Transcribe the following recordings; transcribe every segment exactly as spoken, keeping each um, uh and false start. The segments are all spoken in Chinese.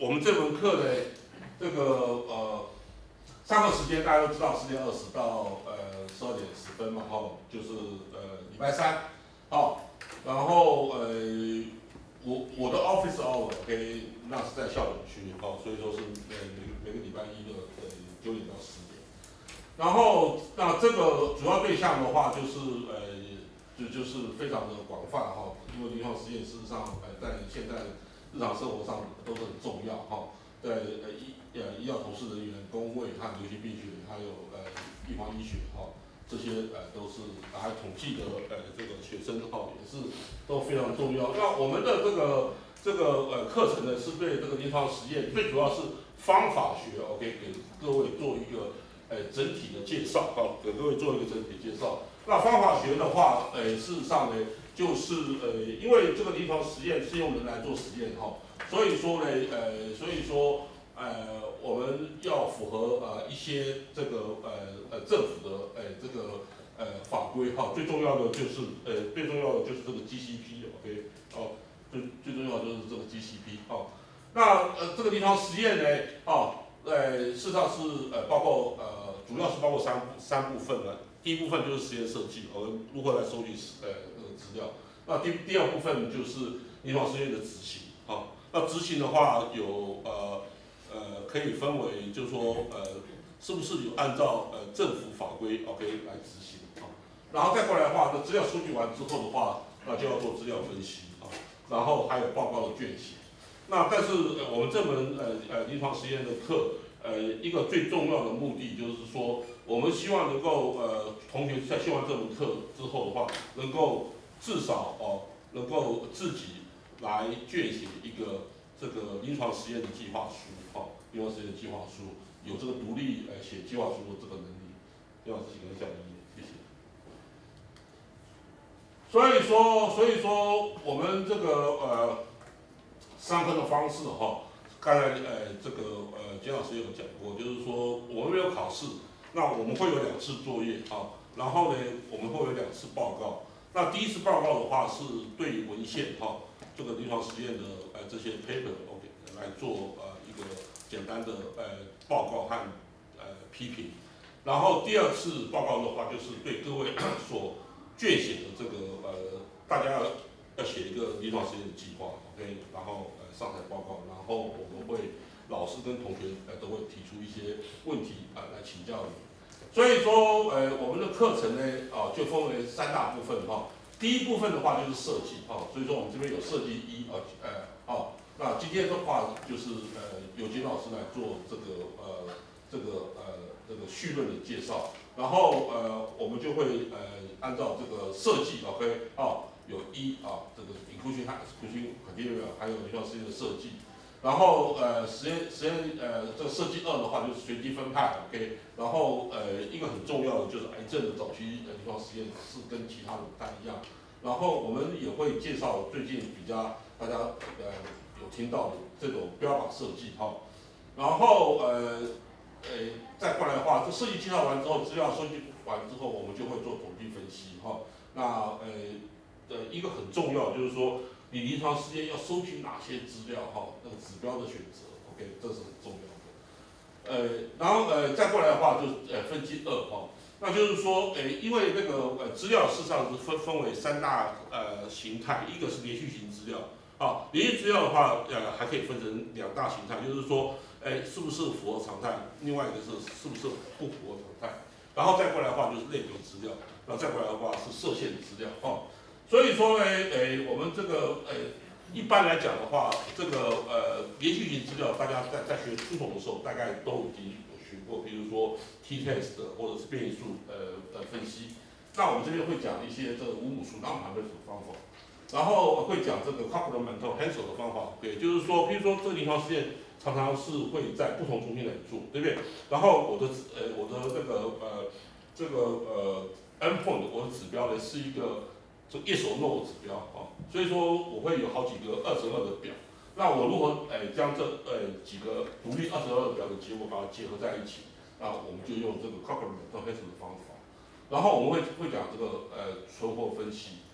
我们这门课呢，这个呃上课时间大家都知道，十点二十到呃十二点十分嘛，哈，就是呃礼拜三，好，然后呃我我的 office hour，OK， 那是在校园区，好，所以说是呃每每个礼拜一的呃九点到十点，然后那这个主要对象的话就是呃就就是非常的广泛哈，因为临床实验事实上呃在现在日常生活上都是很重要哈，在呃医呃医药从事人员、公卫和流行病学，还有呃预防医学哈，这些呃都是还有统计的呃这个学生哈也是都非常重要。那我们的这个这个呃课程呢，是对这个临床实验最主要是方法学 ，OK， 给各位做一个呃整体的介绍哈，给各位做一个整体介绍。那方法学的话，呃事实上呢。就是呃，因为这个临床实验是用人来做实验哈，所以说呢，呃，所以说呃，我们要符合呃一些这个呃呃政府的呃这个呃法规哈，最重要的就是呃最重要的就是这个 G C P，OK， 哦，最最重要的就是这个 G C P 哦。那呃这个临床实验呢，哦，呃事实上是呃包括呃主要是包括三三部分的，第一部分就是实验设计，我们如何来收集呃。资料，那第第二部分就是临床实验的执行啊。那执行的话有呃呃可以分为，就是说呃是不是有按照呃政府法规 OK 来执行啊？然后再过来的话，那资料收集完之后的话，那就要做资料分析啊，然后还有报告的卷写。那但是呃我们这门呃呃临床实验的课，呃一个最重要的目的就是说，我们希望能够呃同学在修完这门课之后的话，能够至少哦，能够自己来卷写一个这个临床实验的计划书，哦，临床实验的计划书，有这个独立呃写计划书的这个能力。李老师，请跟下一页，谢谢。所以说，所以说我们这个呃上课的方式哈，刚才呃这个呃简老师有讲过，就是说我们没有考试，那我们会有两次作业啊，然后呢我们会有两次报告。那第一次报告的话是对文献哈，这个临床实验的呃这些 paper OK 来做呃一个简单的呃报告和呃批评，然后第二次报告的话就是对各位所卷写的这个呃大家要要写一个临床实验的计划 OK， 然后呃上台报告，然后我们会老师跟同学呃都会提出一些问题啊、呃、来请教你。所以说，呃，我们的课程呢，啊、呃，就分为三大部分哈。第一部分的话就是设计，哈、哦，所以说我们这边有设计一，呃，呃，哦，那今天的话就是呃，由金老师来做这个呃，这个呃，这个绪论的介绍，然后呃，我们就会呃，按照这个设计 ，OK， 哦，有一啊，这个 inclusion 和 exclusion criteria， 还有临床实验的设计。然后呃实验实验呃这个设计二的话就是随机分派 ，OK， 然后呃一个很重要的就是癌症的早期临床实验是跟其他的不太一样，然后我们也会介绍最近比较大家呃有听到的这种标靶设计哈，然后呃呃再过来的话，这设计介绍完之后，资料收集完之后，我们就会做统计分析哈，那呃呃一个很重要就是说。你临床实验要收集哪些资料哈？那个指标的选择 ，OK， 这是很重要的。呃，然后呃再过来的话就是呃分析二哈，那就是说，呃因为那个呃资料事实上是分分为三大呃形态，一个是连续型资料，啊，连续资料的话呃还可以分成两大形态，就是说，哎是不是符合常态，另外一个是是不是不符合常态，然后再过来的话就是类比资料，然后再过来的话是射线资料，哦。所以说呢，诶，我们这个呃，一般来讲的话，这个呃连续型资料，大家在在学初统的时候，大概都已经有学过，比如说 t-test 或者是变异数呃呃分析。那我们这边会讲一些这个五母数囊盘的方法，然后会讲这个 complemental Hansel 的方法，对，就是说，比如说这个临床实验常常是会在不同中心来做，对不对？然后我的呃我的这个呃这个呃 endpoint 我的指标呢是一个。就 yes or no 的指标啊，所以说我会有好几个二乘二的表，那我如何诶将这呃几个独立二乘二的表的结果把它结合在一起，那我们就用这个 complemental Hansel 的方法，然后我们会会讲这个呃存活分析，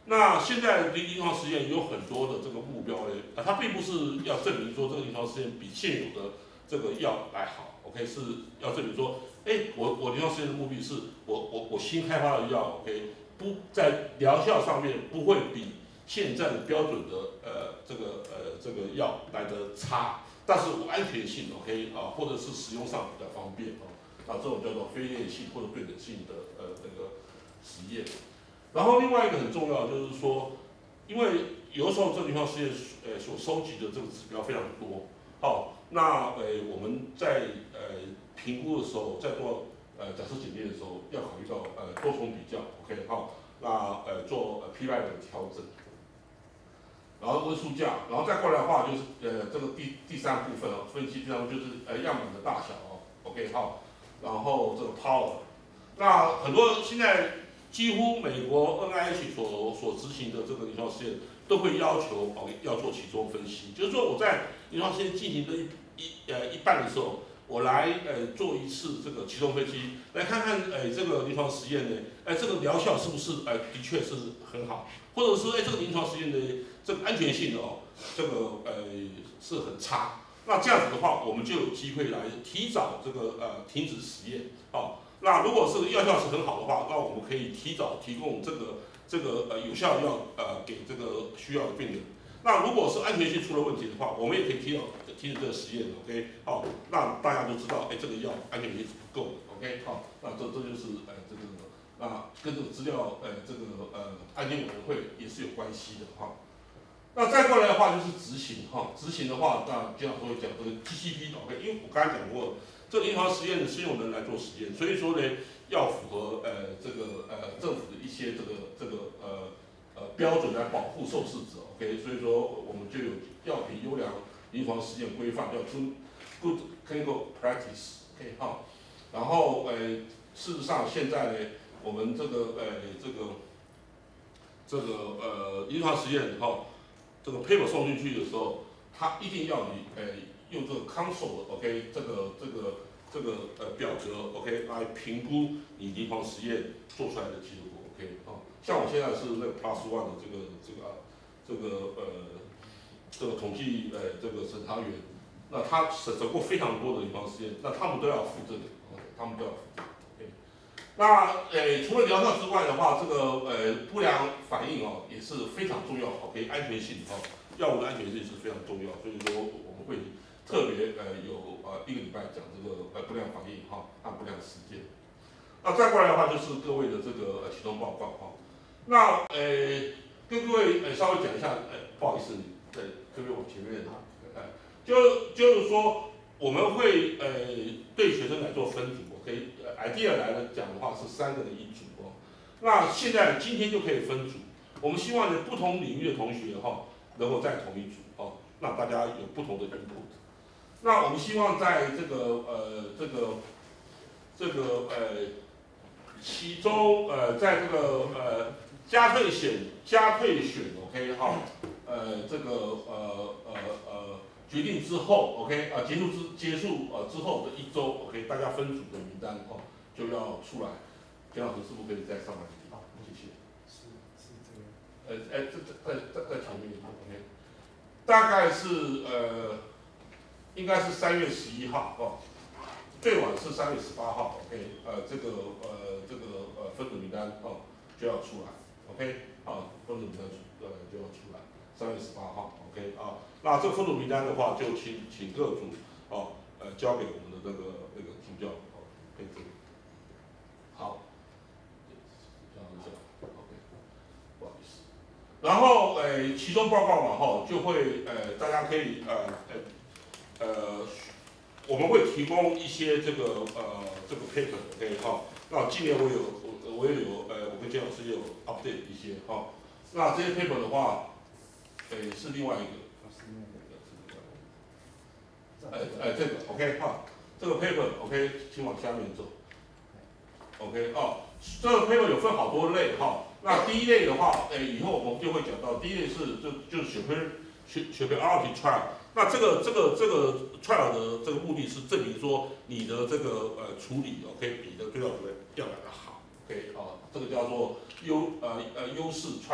那现在的临床实验有很多的这个目标呢，啊，它并不是要证明说这个临床实验比现有的这个药来好 ，OK， 是要证明说，哎，我我临床实验的目的是我我我新开发的药 ，OK， 不在疗效上面不会比现在的标准的呃这个呃这个药来的差，但是我安全性 OK 啊，或者是使用上比较方便哦，啊，这种叫做非链性或者对等性的呃这个实验。然后另外一个很重要的就是说，因为有的时候这个临床实验呃所收集的这个指标非常多，好，那呃我们在呃评估的时候，在做呃假设检验的时候，要考虑到呃多重比较 ，OK 好，那呃做呃 P Y 的调整。然后温数价，然后再过来的话就是呃这个第第三部分哦，分析第三部分就是呃样本的大小哦 ，OK 好，然后这个 power， 那很多现在几乎美国 N I H 所所执行的这个临床实验都会要求哦要做其中分析，就是说我在临床实验进行的一一呃一半的时候，我来呃做一次这个其中分析，来看看呃这个临床实验呢，哎这个疗效是不是呃的确是很好，或者是哎这个临床实验的这个安全性哦，这个呃是很差。那这样子的话，我们就有机会来提早这个呃停止实验哦。那如果是药效是很好的话，那我们可以提早提供这个这个呃有效药呃给这个需要的病人。那如果是安全性出了问题的话，我们也可以提早停止这个实验 ，OK， 好，让大家都知道，哎，这个药安全性是不够的 ，OK， 好，那这这就是呃这个那跟这个资料呃这个呃安监委员会也是有关系的哈。那再过来的话就是执行哈，执行的话，那经常会讲这个 G C P，OK， 因为我刚才讲过，这个临床实验是用人来做实验，所以说呢要符合呃这个呃政府的一些这个这个呃呃标准来保护受试者 ，OK， 所以说我们就有药品优良临床实验规范，叫 Good Clinical Practice，OK 哈，然后呃事实上现在呢，我们这个呃这个这个呃临床实验哈。这个 paper 送进去的时候，它一定要你呃用这个 console，OK， 这个这个这个呃表格 ，OK， 来评估你临床实验做出来的结果 ，OK， 哦，像我现在是那个 Plus One 的这个这个这个呃这个统计呃这个审查员，那他审审过非常多的临床实验，那他们都要负这个，他们都要负这个 ，OK。那呃，除了疗效之外的话，这个呃不良反应哦也是非常重要 ，OK， 安全性哦，药物的安全性是非常重要，所以说我们会特别呃有呃一个礼拜讲这个呃不良反应哈和不良事件。那再过来的话就是各位的这个呃启动报告哈。那呃跟各位呃稍微讲一下，呃不好意思，呃各位我前面呃就就是说我们会呃对学生来做分组。OK， idea 来了讲的话是三个人一组哦。那现在今天就可以分组，我们希望呢不同领域的同学哈能够在同一组哦，让大家有不同的 input。那我们希望在这个呃这个这个呃其中呃在这个呃加退选加退选 OK 哈呃这个呃呃呃。决定之后 ，OK， 啊，结束之结束呃之后的一周 ，OK， 大家分组的名单哦就要出来。姜老师是不是可以再上来？好，谢谢。 是是这个。 呃，哎，这这在在在前面一点 ，OK， 大概是呃，应该是三月十一号哦，最晚是三月十八号 ，OK， 呃，这个呃这个呃分组名单哦就要出来 ，OK， 啊，分组名单呃就要出来，三月十八号 ，OK， 啊。那这个分组名单的话，就请请各组哦，呃，交给我们的这个那个助教哦，配置。好，这样子 ，OK， 不好意思。然后呃，期中报告嘛，哈，就会呃，大家可以呃呃呃，我们会提供一些这个呃这个 paper，OK， 哈。那今年我有我我也有呃，我跟金老师也有 update 一些哈。那这些 paper 的话，呃，是另外一个。呃呃，这个 OK 哈，这个 paper OK， 请往下面走。OK 哦，这个 paper 有分好多类哈。那第一类的话，呃，以后我们就会讲到，第一类是就就是血偏血血偏 R T trial。那这个这个这个 trial 的这个目的是证明说你的这个呃处理 OK 比的对照组要来的好。OK 啊，这个叫做优呃呃优势 trial。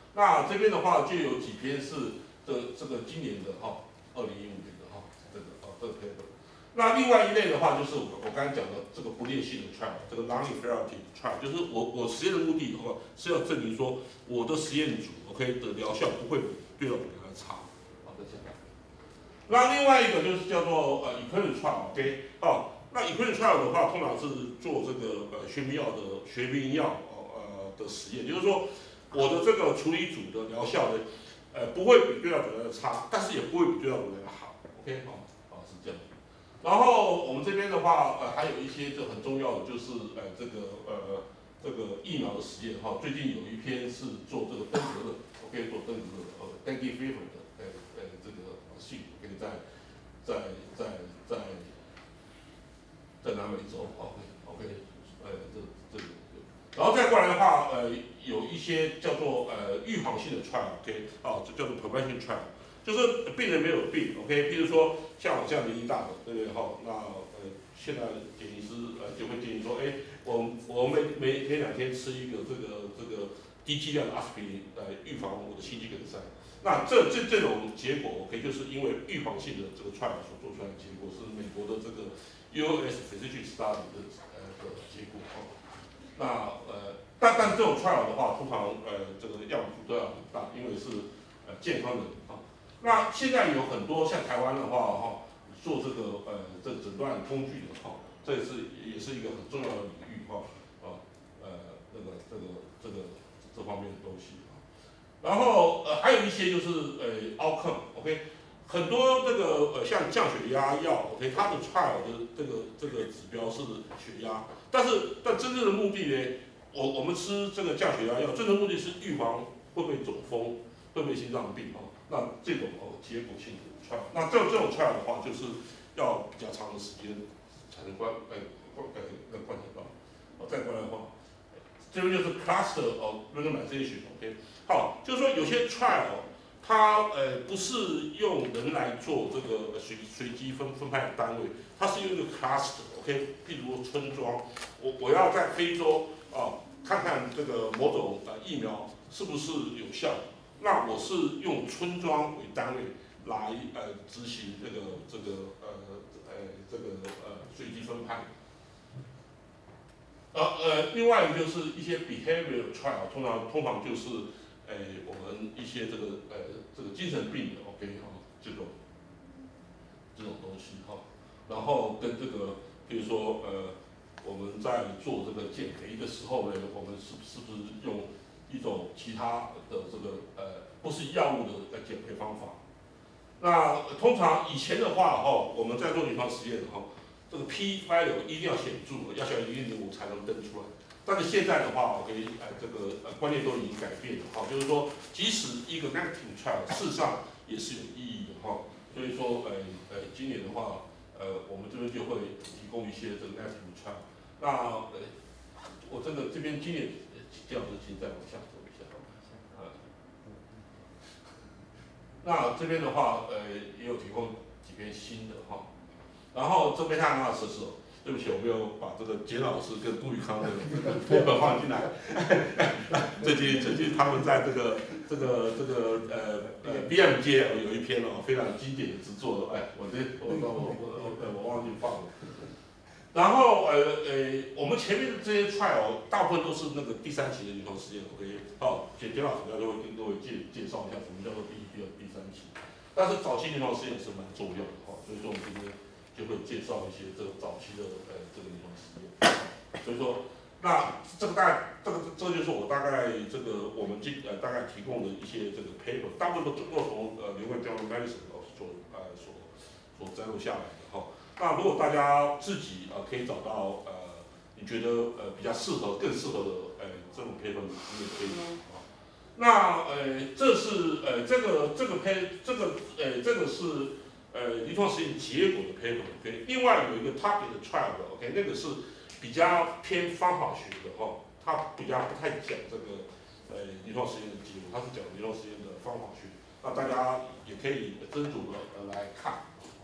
那这边的话就有几篇是这这个今年的哈，二零一五年的哈，这个哦这个 paper。那另外一类的话就是我我刚才讲的这个不劣性的 trial， 这个 non-inferiority trial， 就是我我实验的目的的话是要证明说我的实验组 OK 的疗效不会比对照组来的差。好，再下来。那另外一个就是叫做呃 equivalent trial OK 哦。那 equivalent trial 的话，通常是做这个呃学名药的学名药呃的实验，就是说我的这个处理组的疗效呢，呃不会比对照组来的差，但是也不会比对照组来的好。OK 哦，哦是这样。然后我们这边的话，呃，还有一些就很重要的，就是呃这个呃这个疫苗的实验哈。最近有一篇是做这个登革热 ，OK， 做登革热呃 dengue fever 的呃呃这个信，可以在在在在在南美洲 ，OK OK， 呃这这个，然后再过来的话，呃有一些叫做呃预防性的 trial，OK， 哦，这叫做 prevention trial。就是病人没有病 ，OK， 譬如说像我这样年纪大的，对不对？哈，那呃，现在检医师呃就会建议说，哎，我我每每每两天吃一个这个这个低剂量的阿司匹林来预防我的心肌梗塞。那这这这种结果 ，OK， 就是因为预防性的这个 trial 所做出来的结果是美国的这个 U S Physician Study 的呃的结果哦。那呃，但但这种 trial 的话，通常呃这个样本数都要很大，因为是呃健康人啊。那现在有很多像台湾的话，哈，做这个呃这个诊断工具的哈，这也是也是一个很重要的领域哈，啊呃这个这个这个这方面的东西啊。然后呃还有一些就是呃 outcome，OK， 很多这个呃像降血压药 ，OK， 它的 trial 的这个这个指标是血压，但是但真正的目的呢，我我们吃这个降血压药，真正的目的是预防会不会中风，会不会心脏病啊。那这种哦结果性的 trial， 那这种这种 trial 的话，就是要比较长的时间才能观呃观呃能观察到。哦，再过来的话，这边就是 cluster of randomization，OK， 好，就是说有些 trial 它呃不是用人来做这个随随机分分派的单位，它是用一个 cluster，OK， 譬如村庄，我我要在非洲啊看看这个某种呃疫苗是不是有效。那我是用村庄为单位来呃执行这个这个呃呃这个呃随机分派。呃呃，另外一个就是一些 behavioral trial， 通常通常就是呃我们一些这个呃这个精神病的 OK 哈、哦、这种这种东西哈、哦，然后跟这个比如说呃我们在做这个减肥的时候呢，我们是是不是用一种其他的这个呃不是药物的呃减肥方法。那通常以前的话哈，我们在做临床实验哈，这个 P value 一定要显著，要小于零点五才能登出来。但是现在的话，我可以呃这个呃观念都已经改变了哈，就是说即使一个 negative trial 事实上也是有意义的哈。所以说呃呃今年的话，呃我们这边就会提供一些这个 negative trial。那呃我真的这边今年这样子，请再往下走一下。呃，那这边的话，呃，也有提供几篇新的哈。然后这边看到是是，对不起，我没有把这个简老师跟杜宇康的这个放进来。最近最近他们在这个这个这个呃呃 B M 街有一篇哦非常经典的之作，哎，我这我我我我我忘记放了。然后呃呃，我们前面的这些 trial 大部分都是那个第三期的临床实验 ，OK， 好，简简老师就会跟各位介介绍一下什么叫做第一、第二、第三期。但是早期临床实验是蛮重要的哈，所以说我们今天就会介绍一些这个早期的呃这个临床实验。所以说，那这个大这个这个就是我大概这个我们今呃大概提供的一些这个 paper， 大部分都都从呃流感 journal medicine 所呃所所摘录下来的哈。那如果大家自己呃可以找到呃你觉得呃比较适合、更适合的呃这种 paper， 你也可以啊。那呃这是呃这个这个 paper 这个呃这个是呃临床实验结果的 paper，OK。另外有一个 target trial 的 OK， 那个是比较偏方法学的哈，它比较不太讲这个呃临床实验的结果，它是讲临床实验的方法学。那大家也可以斟酌的呃来看。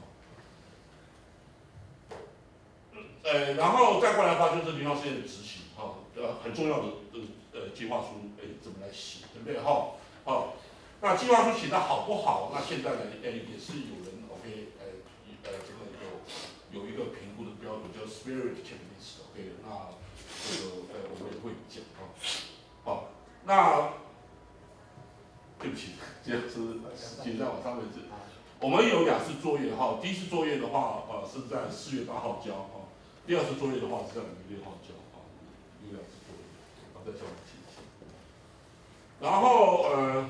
呃，然后再过来的话就是临床实验的执行哈，呃很重要的这个呃计划书，哎怎么来写，对不对哈？ 哦。那计划书写的好不好？那现在呢，呃，也是有人 OK， 呃，呃，这个有有一个评估的标准叫 Spirit Checklist，OK， 那这个呃我们也会讲啊。好，那对不起，这样是紧在我上面是。我们有两次作业哈，第一次作业的话，呃，是在四月八号交啊，第二次作业的话是在五月六号交啊，有两次作业，我再叫我记一下。然后呃。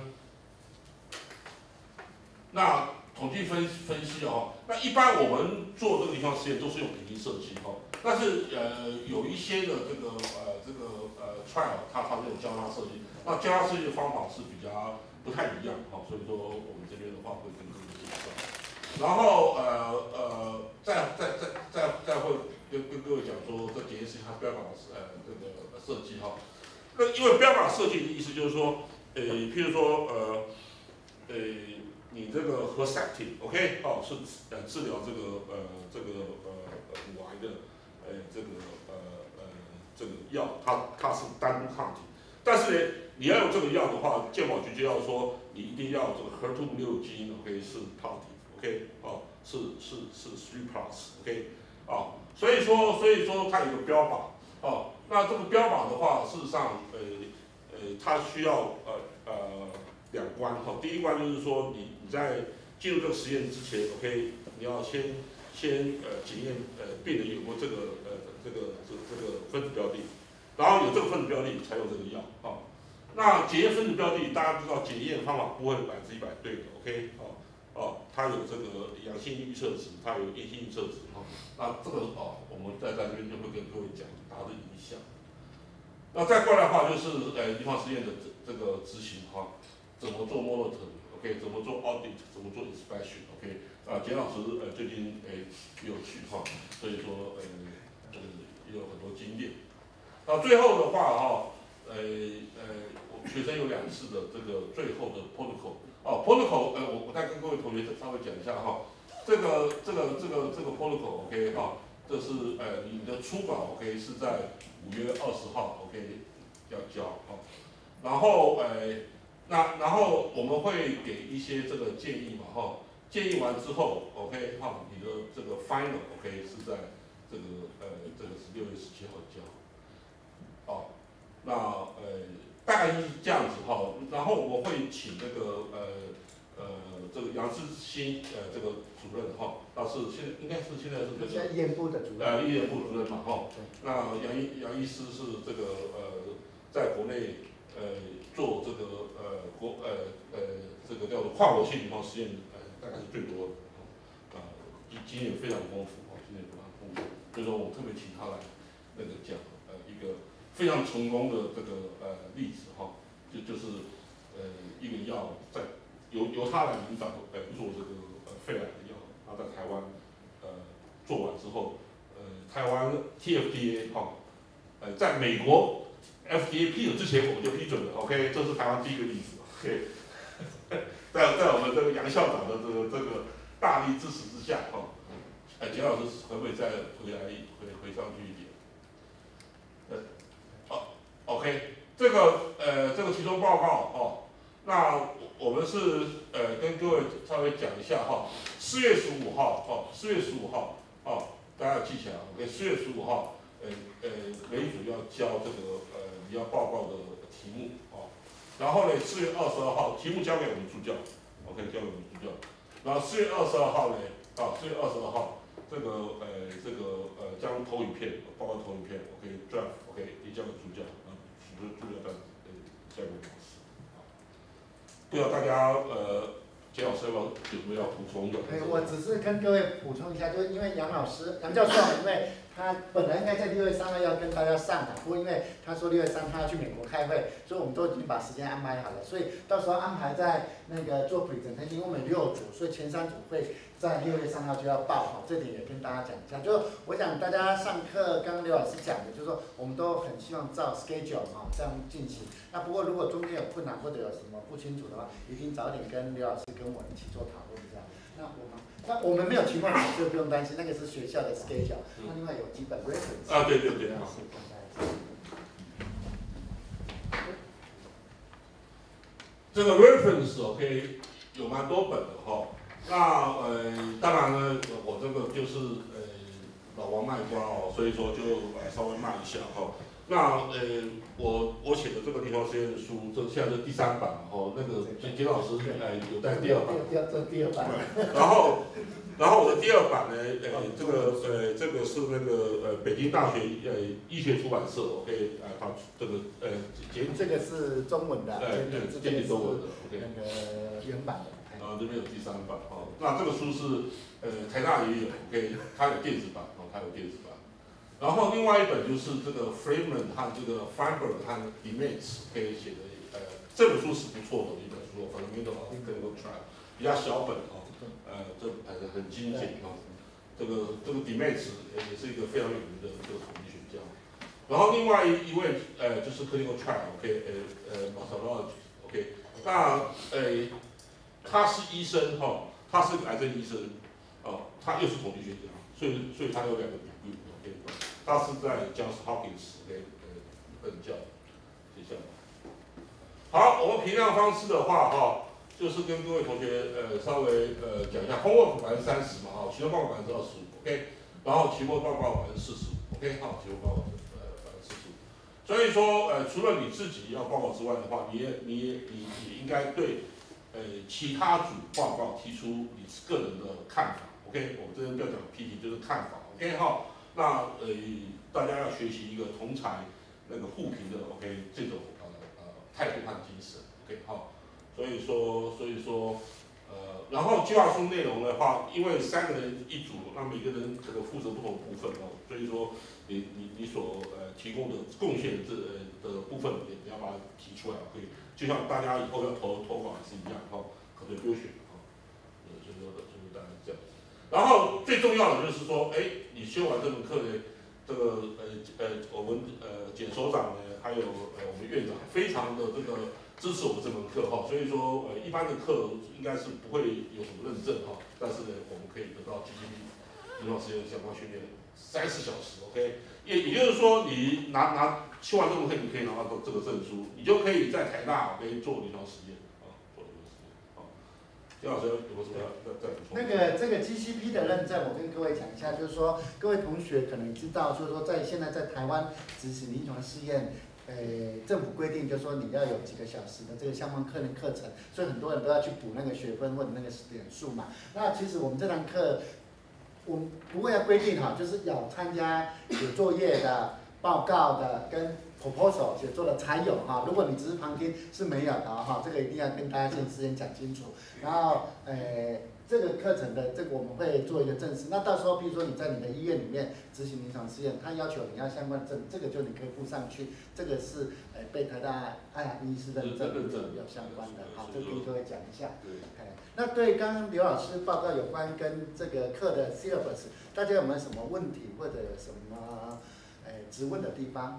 那统计分分析哦，那一般我们做这个临床实验都是用平行设计哦，但是呃有一些的这个呃这个呃 trial 它它是用交叉设计，那交叉设计的方法是比较不太一样哈、哦，所以说我们这边的话会跟各位介绍，然后呃呃再再再再再会跟跟各位讲说这检验实验它标靶呃这个设计哈，那因为标靶设计的意思就是说，呃譬如说呃呃。你这个和 Herceptin，OK， 哦，是呃治疗这个呃这个呃乳癌的呃这个呃呃这个药，它它是单独抗体，但是呢，你要有这个药的话，健保局就要说你一定要这个 H E R 二 六基因 ，OK 是 positive，OK， 哦是是是 three plus，OK， 哦，所以说所以说它有个标靶，哦，那这个标靶的话，事实上呃呃它需要呃呃。两关哈，第一关就是说你你在进入这个实验之前 ，OK， 你要先先呃检验呃病人有没有这个呃这个这这个分子标的，然后有这个分子标的才有这个药啊。那检验分子标的，大家知道检验方法不会百分之一百对的 ，OK， 哦哦，它有这个阳性预测值，它有阴性预测值哈。那这个哦，我们在在这边就会跟各位讲它的影响。那再过来的话就是呃临床实验的这这个执行哈。怎么做 monitor，OK， 怎么做 audit， 怎么做 inspection，OK， 啊，简老师呃最近诶也有去哈，所以说呃呃也有很多经验。那最后的话哈，呃呃，我学生有两次的这个最后的 protocol， 哦 protocol， 呃我我再跟各位同学稍微讲一下哈，这个这个这个这个 protocol，OK 哈，这是呃你的初稿 OK 是在五月二十号 OK 要交哈，然后呃。那然后我们会给一些这个建议嘛，哈，建议完之后 ，OK， 哈，你的这个 final OK 是在这个呃这个是六月十七号交，哦，那呃大概是这样子哈，然后我们会请这个呃呃这个杨志新呃这个主任哈，那是现在应该是现在是这个医院部的主任， 呃医院部主任嘛，哈，那杨医杨医师是这个呃在国内呃。做这个呃国呃呃这个叫做跨国性临床实验，呃大概是最多的，啊、呃，经经验非常丰富，哦，经验非常丰富，所以说我特别请他来那个讲，呃一个非常成功的这个呃例子哈，就就是呃一个药在由由他来领导来做这个呃肺癌的药，他在台湾呃做完之后，呃台湾 T F D A 哈，呃在美国。F D A 批准之前我们就批准了 ，OK， 这是台湾第一个例子 ，OK， 在在我们这个杨校长的这个这个大力支持之下，哈、哦，哎，简老师可不可以再回来回回上去一点？呃，好 ，OK， 这个呃这个其中报告哦，那我们是呃跟各位稍微讲一下哈，四月十五号哦，四月十五号哦，大家要记起来 ，OK， 四月十五号，呃呃，每一组要交这个呃。你要报告的题目哦，然后呢，四月二十二号题目交给我们助教 ，OK， 交给我们助教。然后四月二十二号呢，啊，四月二十二号这个呃这个呃将投影片报告投影片 ，OK draft OK 递交给助教，啊，助助教再呃交给老师。不知道大家呃，简老师有没有要补充的？ 哎，我只是跟各位补充一下，就是因为杨老师、杨教授，因为他本来应该在六月三号要跟大家上的，不过因为他说六月三他要去美国开会，所以我们都已经把时间安排好了，所以到时候安排在那个做 presentation，因为我们六组，所以前三组会在六月三号就要报哈，这点也跟大家讲一下。就我想大家上课，刚刚刘老师讲的，就是说我们都很希望照 schedule 哈这样进行。那不过如果中间有困难或者有什么不清楚的话，一定早点跟刘老师跟我一起做讨论这样。那我们。那我们没有情况考试不用担心，那个是学校的 schedule， 那另外有基本 reference。 啊，对对对。 这个 reference OK 有蛮多本的哈。那呃，当然呢，我这个就是呃老王卖瓜哦，所以说就呃稍微卖一下哈。那呃，我我写的这个临床实验书，这现在是第三版哦。那个简简老师呃有带第二版， 第二这第二版。 然后，然后我的第二版呢，呃，这个呃这个是那个呃北京大学呃医学出版社 OK 啊，它这个呃简这个是中文的， 呃对简体中文的 OK 那个原版的。 然后这边有第三版哦，那这个书是呃台大也有 OK， 它有电子版哦，它有电子版。然后另外一本就是这个 Freeman 和这个 Feinberg 和 Dimetz 可以写的，呃，这本书是不错的一本书 ，Fundamental of Clinical Trial， 比较小本哦，呃，这呃很精简哦。这个这个 Dimetz 也是一个非常有名的这个统计学家。然后另外一位呃就是 Clinical Trial，OK， 呃呃 Methodology，OK， 那呃他是医生哈、哦，他是癌症医生，哦，他又是统计学家，所以所以他有两个比喻 ，OK。他是在 Johns Hopkins 给呃任教，接下来，好，我们评量方式的话，哈，就是跟各位同学呃稍微呃讲一下 ，homework 百分之三十嘛，哈，期末报告百分之二十五 ，OK， 然后期末报告百分之四十五 ，OK， 好，期末报告呃百分之四十五。所以说呃，除了你自己要报告之外的话，你也你也你也应该对呃其他组报告提出你个人的看法 ，OK， 我们这边不要讲批评，就是看法 ，OK， 哈。那呃，大家要学习一个同才那个互评的 OK 这种呃呃态度和精神 OK 好，所以说所以说呃，然后计划书内容的话，因为三个人一组，那每个人这个负责不同部分哦，所以说你你你所呃提供的贡献这呃的部分也你要把它提出来 OK， 就像大家以后要投投稿也是一样哈，可能不用选哈，呃，所以说就是大概这样。然后最重要的就是说，哎，你修完这门课呢，这个呃呃，我们呃简所长呢，还有呃我们院长，非常的这个支持我们这门课哈。所以说，呃一般的课应该是不会有什么认证哈，但是呢，我们可以得到 G P P 临床实验相关训练三十小时 ，OK， 也也就是说，你拿拿修完这门课，你可以拿到这个证书，你就可以在台大可以做临床实验。叶老师有没有什么要再补充？ 那个这个 G C P 的认证，我跟各位讲一下，就是说各位同学可能知道，就是说在现在在台湾执行临床试验，呃，政府规定就是说你要有几个小时的这个相关课的课程，所以很多人都要去补那个学分或者那个点数嘛。那其实我们这堂课，我们不会要规定哈，就是要参加写作业的、报告的跟proposal 写作的才有哈，如果你只是旁听是没有的哈，这个一定要跟大家先事先讲清楚。然后呃，这个课程的这个我们会做一个正式，那到时候比如说你在你的医院里面执行临床试验，他要求你要相关证，这个就你可以附上去，这个是呃被台大爱海医师认证有相关的，好，这跟各位讲一下。哎，那对刚刚刘老师报告有关跟这个课的 syllabus， 大家有没有什么问题或者有什么呃质问的地方？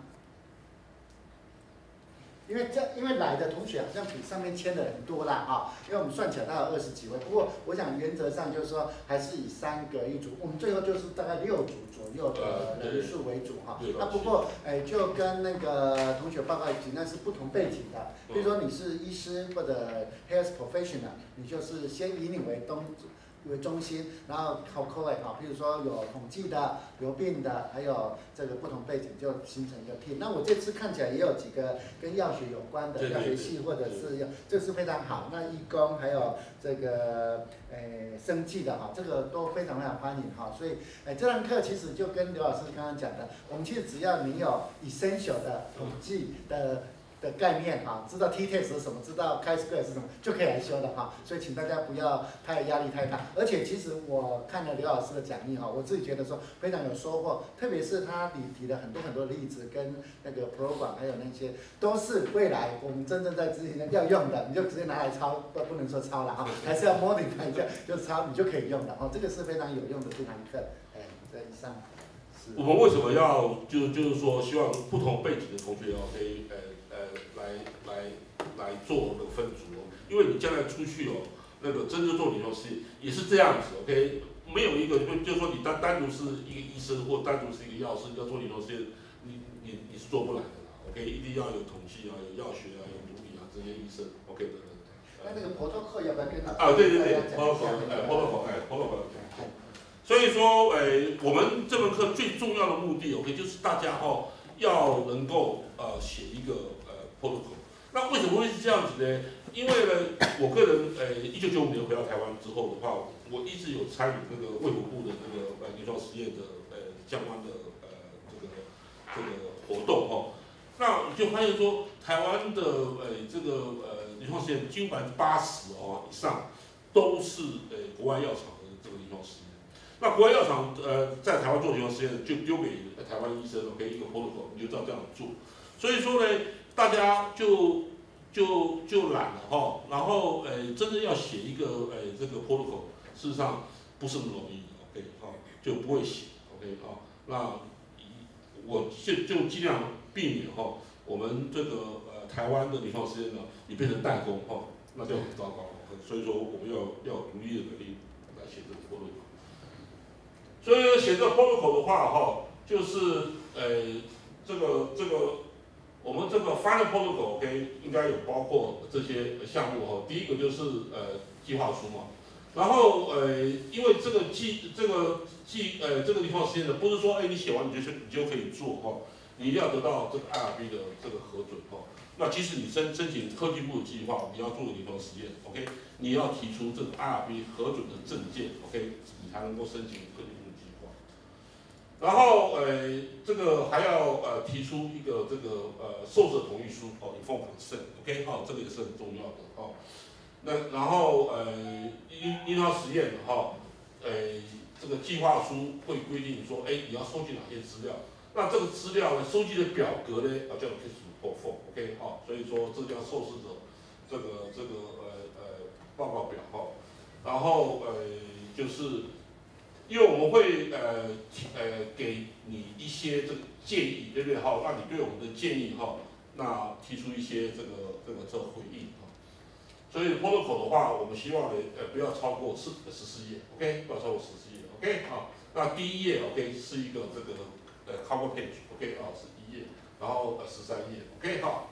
因为这因为来的同学好像比上面签的人多啦哈，因为我们算起来大概有二十几位，不过我想原则上就是说还是以三个一组，我们最后就是大概六组左右的人数为主哈。那不过哎就跟那个同学报告一句，那是不同背景的，比如说你是医师或者 health professional， 你就是先以你为东。为中心，然后考科位哈，譬如说有统计的、流病的，还有这个不同背景就形成一个 team。那我这次看起来也有几个跟药学有关的药学系或者是药，这是非常好。那义工还有这个呃生技的哈，这个都非常非常欢迎哈。所以哎这堂课其实就跟刘老师刚刚讲的，我们其实只要你有 essential 的统计的。的概念哈，知道 t-test 是什么，知道 chi-square 是什么，就可以来修的哈。所以请大家不要太压力太大。而且其实我看了刘老师的讲义哈，我自己觉得说非常有收获，特别是他里提了很多很多例子跟那个 program 还有那些都是未来我们真正在执行的要用的，你就直接拿来抄，不不能说抄了哈，还是要 modify 一下，就抄你就可以用的哈。这个是非常有用的这堂课。哎，这以上。 我们为什么要就就是说希望不同背景的同学要可以呃。呃，来来来做那个分组哦，因为你将来出去哦，那个真正做临床实验也是这样子 ，OK， 没有一个就就是说你单单独是一个医生或单独是一个药师要做临床实验，你你你是做不来的啦 ，OK， 一定要有统计啊，有药学啊，有毒理啊这些医生 ，OK 的人才那那个 protocol 要不要跟老师啊，对对对 ，protocol， 哎 protocol， 哎 protocol。所以说，哎，我们这门课最重要的目的 ，OK， 就是大家哦要能够呃写一个呃 protocol。那为什么会是这样子呢？因为呢，我个人呃，一九九五年回到台湾之后的话，我一直有参与那个卫福部的那个呃临床实验的呃相关的呃这个这个活动哦。那你就发现说，台湾的呃这个呃临床实验几乎百分之八十哦以上都是呃国外药厂的这个临床实验。那国外药厂呃在台湾做临床实验，就丢给台湾医生 ，OK 一个 protocol， 你就照这样做。所以说呢，大家就就就懒了哈，然后呃，真的要写一个呃这个 protocol， 事实上不是那么容易 ，OK 哈，就不会写 ，OK 哈，那我就就尽量避免哈，我们这个呃台湾的临床实验呢，也变成代工哈，那就很糟糕，所以说我们要要独立的能力来写这个 protocol。所以写这个 protocol 的话哈，就是呃这个这个。我们这个 final protocol OK 应该有包括这些项目哦。第一个就是呃计划书嘛，然后呃因为这个计这个计呃这个临床实验呢，不是说哎你写完你就你就可以做哈，你一定要得到这个 I R B 的这个核准哈。那即使你申申请科技部的计划，你要做临床实验 OK， 你要提出这个 I R B 核准的证件 OK， 你才能够申请科技部的计划。然后呃，这个还要呃提出一个这个呃受者同意书哦 ，informed consent，OK， 好，这个也是很重要的哦。那然后呃，临临床实验哈，呃，这个计划书会规定说，哎，你要收集哪些资料？那这个资料呢，收集的表格呢，啊叫 case report form，OK， 好，所以说这叫受试者这个这个呃呃报告表哈。然后呃就是。因为我们会呃呃给你一些这个建议，对不对？哈，那你对我们的建议哈，那提出一些这个这个这个回应哈。所以 protocol 的话，我们希望呢呃不要超过四十四页 ，OK， 不要超过十四页 ，OK， 好。那第一页 OK 是一个这个呃 cover page，OK 啊是一页，然后呃十三页 ，OK 好。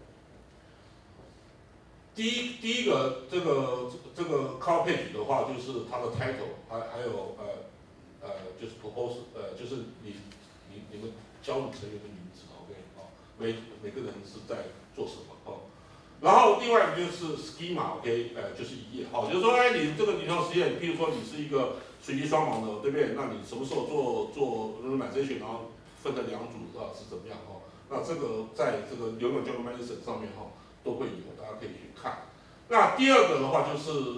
第一第一个这个这个 cover page 的话，就是它的 title， 还还有呃呃就是 propose 呃就是你你你们小组成员的名字 ，OK 啊，每每个人是在做什么哦。然后另外一个就是 schema，OK， 呃就是一页，好，就是说哎你这个临床实验，譬如说你是一个随机双盲的，对不对？那你什么时候做做 randomization， 然后分成两组啊是怎么样哦？那这个在这个流感 journal medicine 上面哈。都会有，大家可以去看。那第二个的话就是，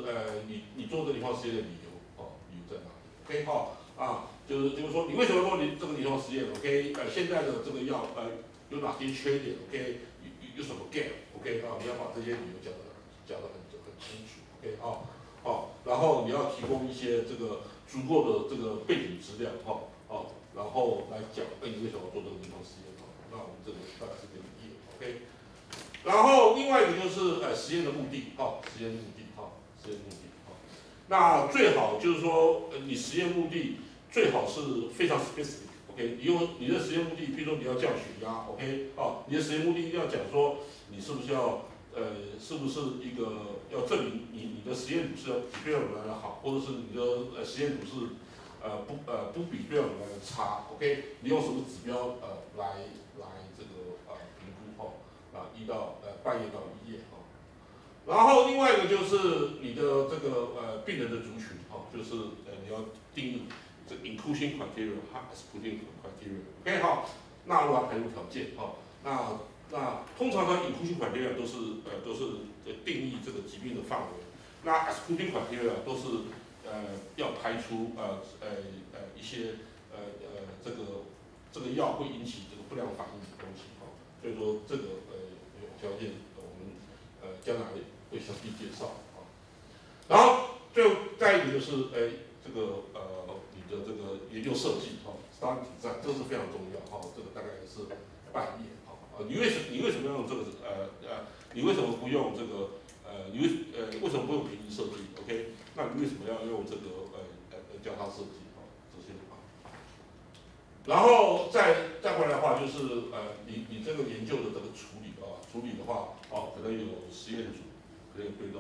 呃，你你做这个临床实验的理由，哦，理由在哪里 ？OK， 好、哦，啊，就是就是说，你为什么做你这个临床实验 ？OK， 呃，现在的这个药，呃，有哪些缺点 ？OK， 有有什么 gap？OK， 啊，你要把这些理由讲的讲的很很清楚 ，OK， 啊，哦，然后你要提供一些这个足够的这个背景资料，哈、哦，哦，然后来讲，哎，你为什么做这个临床实验？哦，那我们这个大概是这个理由 ，OK。然后另外一个就是呃实验的目的，哈、哦，实验目的，哈、哦，实验目的，哈、哦。那最好就是说，呃，你实验目的最好是非常 specific，OK， 你用你的实验目的，比如说你要降血压 ，OK， 哦，你的实验目的一定要讲说你是不是要呃是不是一个要证明你你的实验组是要比对象组来的好，或者是你的呃实验组是呃不呃不比对象组来的差 ，OK， 你用什么指标呃来来这个呃评估哈？啊，一到呃半夜到一夜哈、哦，然后另外一个就是你的这个呃病人的族群哈、哦，就是呃你要定义这 inclusion criteria 和 exclusion criteria，OK 哈，纳入和排除条件哈、哦，那那通常的 inclusion criteria 都是呃都是定义这个疾病的范围，那 exclusion criteria 都是呃要排除呃呃呃一些呃呃这个这个药会引起这个不良反应的东西哈、哦，所以说这个呃。条件我们呃将来会详细介绍啊。然后最后再一个就是哎这个呃你的这个研究设计哈 ，study design 这是非常重要哈、哦，这个大概是半页哈。啊，你为什你为什么要用这个呃呃你为什么不用这个呃你为呃为什么不用平移设计 ？OK， 那你为什么要用这个呃呃交叉设计啊？这些啊。然后再再回来的话，就是呃，你你这个研究的这个处理啊，处理的话，哦，可能有实验组，可能有对照组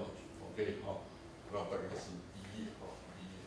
，OK， 好，那大概是一页，哈，一页。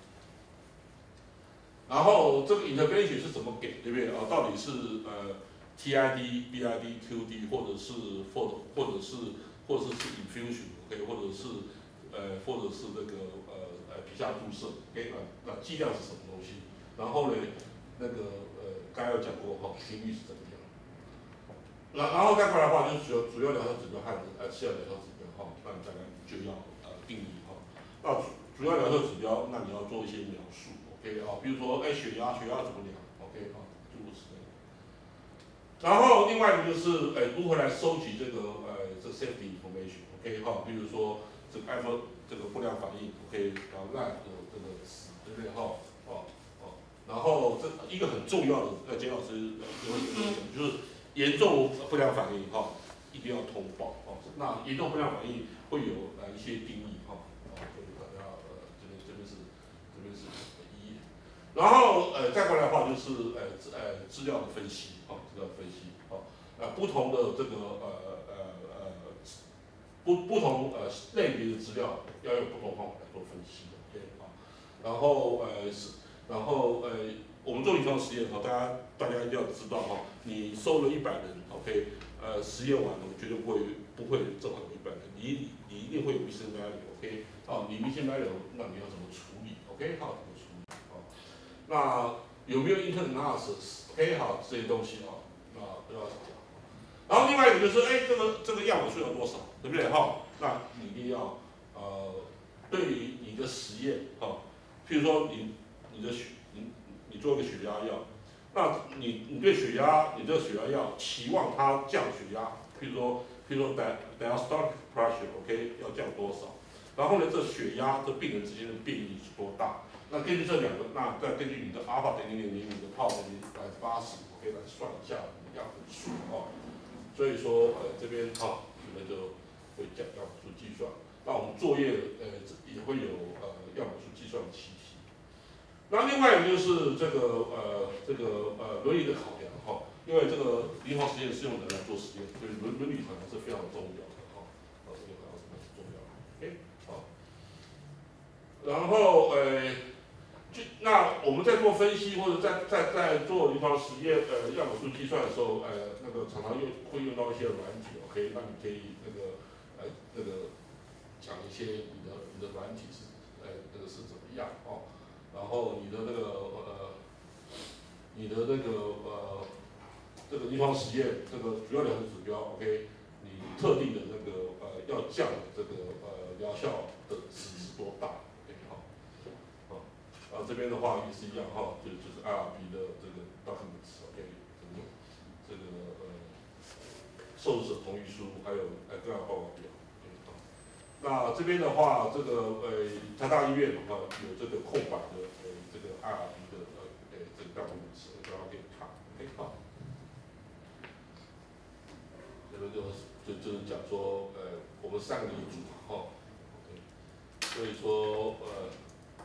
然后这个 intervention 是怎么给，对不对啊？到底是呃 T I D、B I D、Q D， 或者是或者或者是或者是 infusion，OK， 或者是呃或者是那个呃呃皮下注射 ，OK， 那那剂量是什么东西？然后呢，那个呃刚才有讲过哈，频率是怎么样？然然后再过来的话，就是主要主要疗效指标和呃次要疗效指标哈，那你大概就要呃定义哈。那主主要疗效指标，那你要做一些描述。OK 啊，比如说，哎，血压，血压怎么量 ？OK 啊，诸如此类。然后另外一个就是，哎，如何来收集这个呃这 safety information？OK 哈，比如说这个 alpha 这个不良反应 ，OK， 然后 lab 的这个对不对哈？哦哦，然后这一个很重要的，呃，简老师也会讲，就是严重不良反应哈，一定要通报哦。那严重不良反应会有呃一些定义哈，啊，所以大家呃这边这边是这边是。然后呃再过来的话就是呃资呃资料的分析，好、哦，资料的分析，好、哦，呃不同的这个呃呃呃不不同呃类别的资料要用不同方法来做分析 ，OK 啊，然后呃是然后呃我们做临床实验哈，大家大家一定要知道哈，你收了一百人 ，OK， 呃实验完了绝对不会不会正好有一百人，你你一定会有 missing value，OK， 啊你 missing value 那你要怎么处理 ，OK 好。那有没有 internal analysis？OK， 好，这些东西啊，那不要讲。然后另外一个就是，哎，这个这个样本数有多少，对不对？哈，那你一定要呃，对于你的实验，哈，譬如说你你的血，你你做一个血压药，那你你对血压，你这个血压药期望它降血压，譬如说譬如说 diastolic pressure，OK， 要降多少？然后呢，这血压这病人之间的变异是多大？那根据这两个，那再根据你的阿尔法等于零零，你的泡等于百分之八十，我可以来算一下你的样本数哦。所以说，呃，这边哈，你们就会讲样本数计算。那我们作业呃也会有呃样本数计算的习题。那另外一个就是这个呃这个呃伦理的考量哈，因为这个临床实验是用人来做实验，所以伦伦理考量是非常重要的哈。啊，这个考量是非常重要的。OK， 好。然后呃。就那我们在做分析或者在在在做临床实验呃样本数计算的时候，呃那个常常用会用到一些软体 ，OK， 那你可以那个呃那个讲一些你的你的软体是呃那个是怎么样哦，然后你的那个呃你的那个呃这个临床实验这个主要两个指标 ，OK， 你特定的那个呃要降的这个呃疗效的值是多大？然后这边的话也是一样哈，就就是 I R B 的这个 documents，OK， 这个这个呃受试者同意书，还有呃个案报告表。那这边的话，这个呃台大医院的话有这个空白的呃这个 I R B 的呃呃这个 documents， 大家可以看，可以看。这个就就就是讲说呃我们三个一组嘛哈 ，OK， 所以说呃。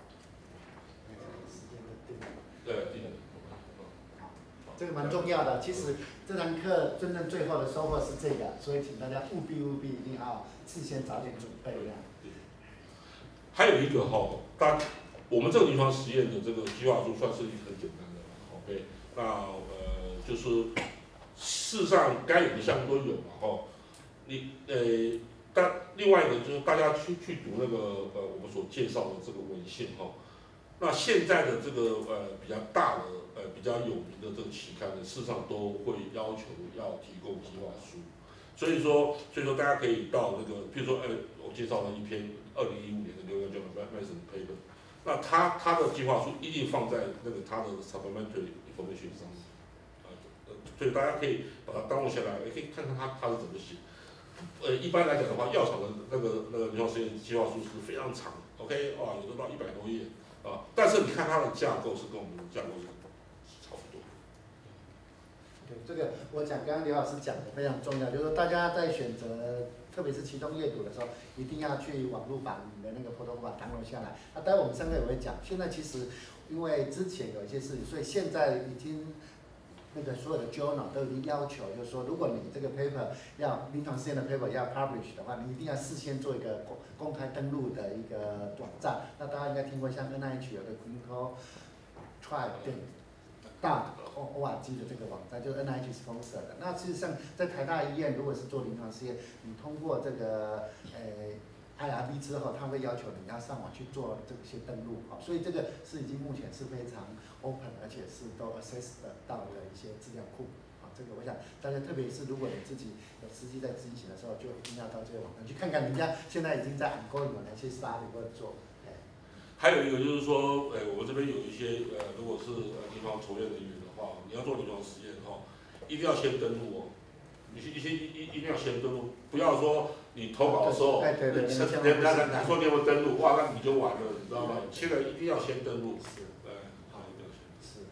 对，定的。 这个蛮重要的。其实这堂课真正最后的收获是这个，所以请大家务必务必一定要事先早点准备这样。 还有一个哈，大我们这个临床实验的这个计划书算是很简单的 ，OK， 那呃就是事实上该有的项目都有嘛哈。你呃，但另外一个就是大家去去读那个呃我们所介绍的这个文献哈。那现在的这个呃比较大的呃比较有名的这个期刊呢，事实上都会要求要提供计划书，所以说所以说大家可以到那个，譬如说呃我介绍了一篇二零一五年的《New England Journal of Medicine》paper， 那他他的计划书一定放在那个他的 supplementary information 上面，呃呃，所以大家可以把它当录下来，也可以看看他他是怎么写。呃，一般来讲的话，药厂的那个那个临床实验计划书是非常长 ，OK， 哇，有的到一百多页。啊，但是你看它的架构是跟我们的架构是差不多。 对，这个我讲刚刚刘老师讲的非常重要，就是说大家在选择，特别是其中阅读的时候，一定要去网络把你的那个 protocol download下来。那待会我们三个也会讲，现在其实因为之前有一些事情，所以现在已经那个所有的 journal 都已经要求，就是说，如果你这个 paper 要临床试验的 paper 要 publish 的话，你一定要事先做一个公公开登录的一个网站。那大家应该听过像 N I H 有的 clinical trial 点 O R G 的这个网站，就是 N I H sponsor 的。那事实上，在台大医院如果是做临床试验，你通过这个呃 I R B 之后，他会要求你要上网去做这些登录，好，所以这个是已经目前是非常 open， 而且是都 access 得到的一些资料库，啊，这个我想大家特别是如果你自己有实际在执行的时候，就一定要到这个网站去看看人家现在已经在 ongoing 有哪些 study 或者做。 还有一个就是说，呃，我们这边有一些呃，如果是呃临床从业人员的话，你要做临床实验哈，一定要先登录哦。你一些一一定要先登录，不要说你投稿的时候， 哎对对对， 人家你说你有没有登录，哇，那你就完了，你知道吗？现在一定要先登录。是，对，好，一定要先。是。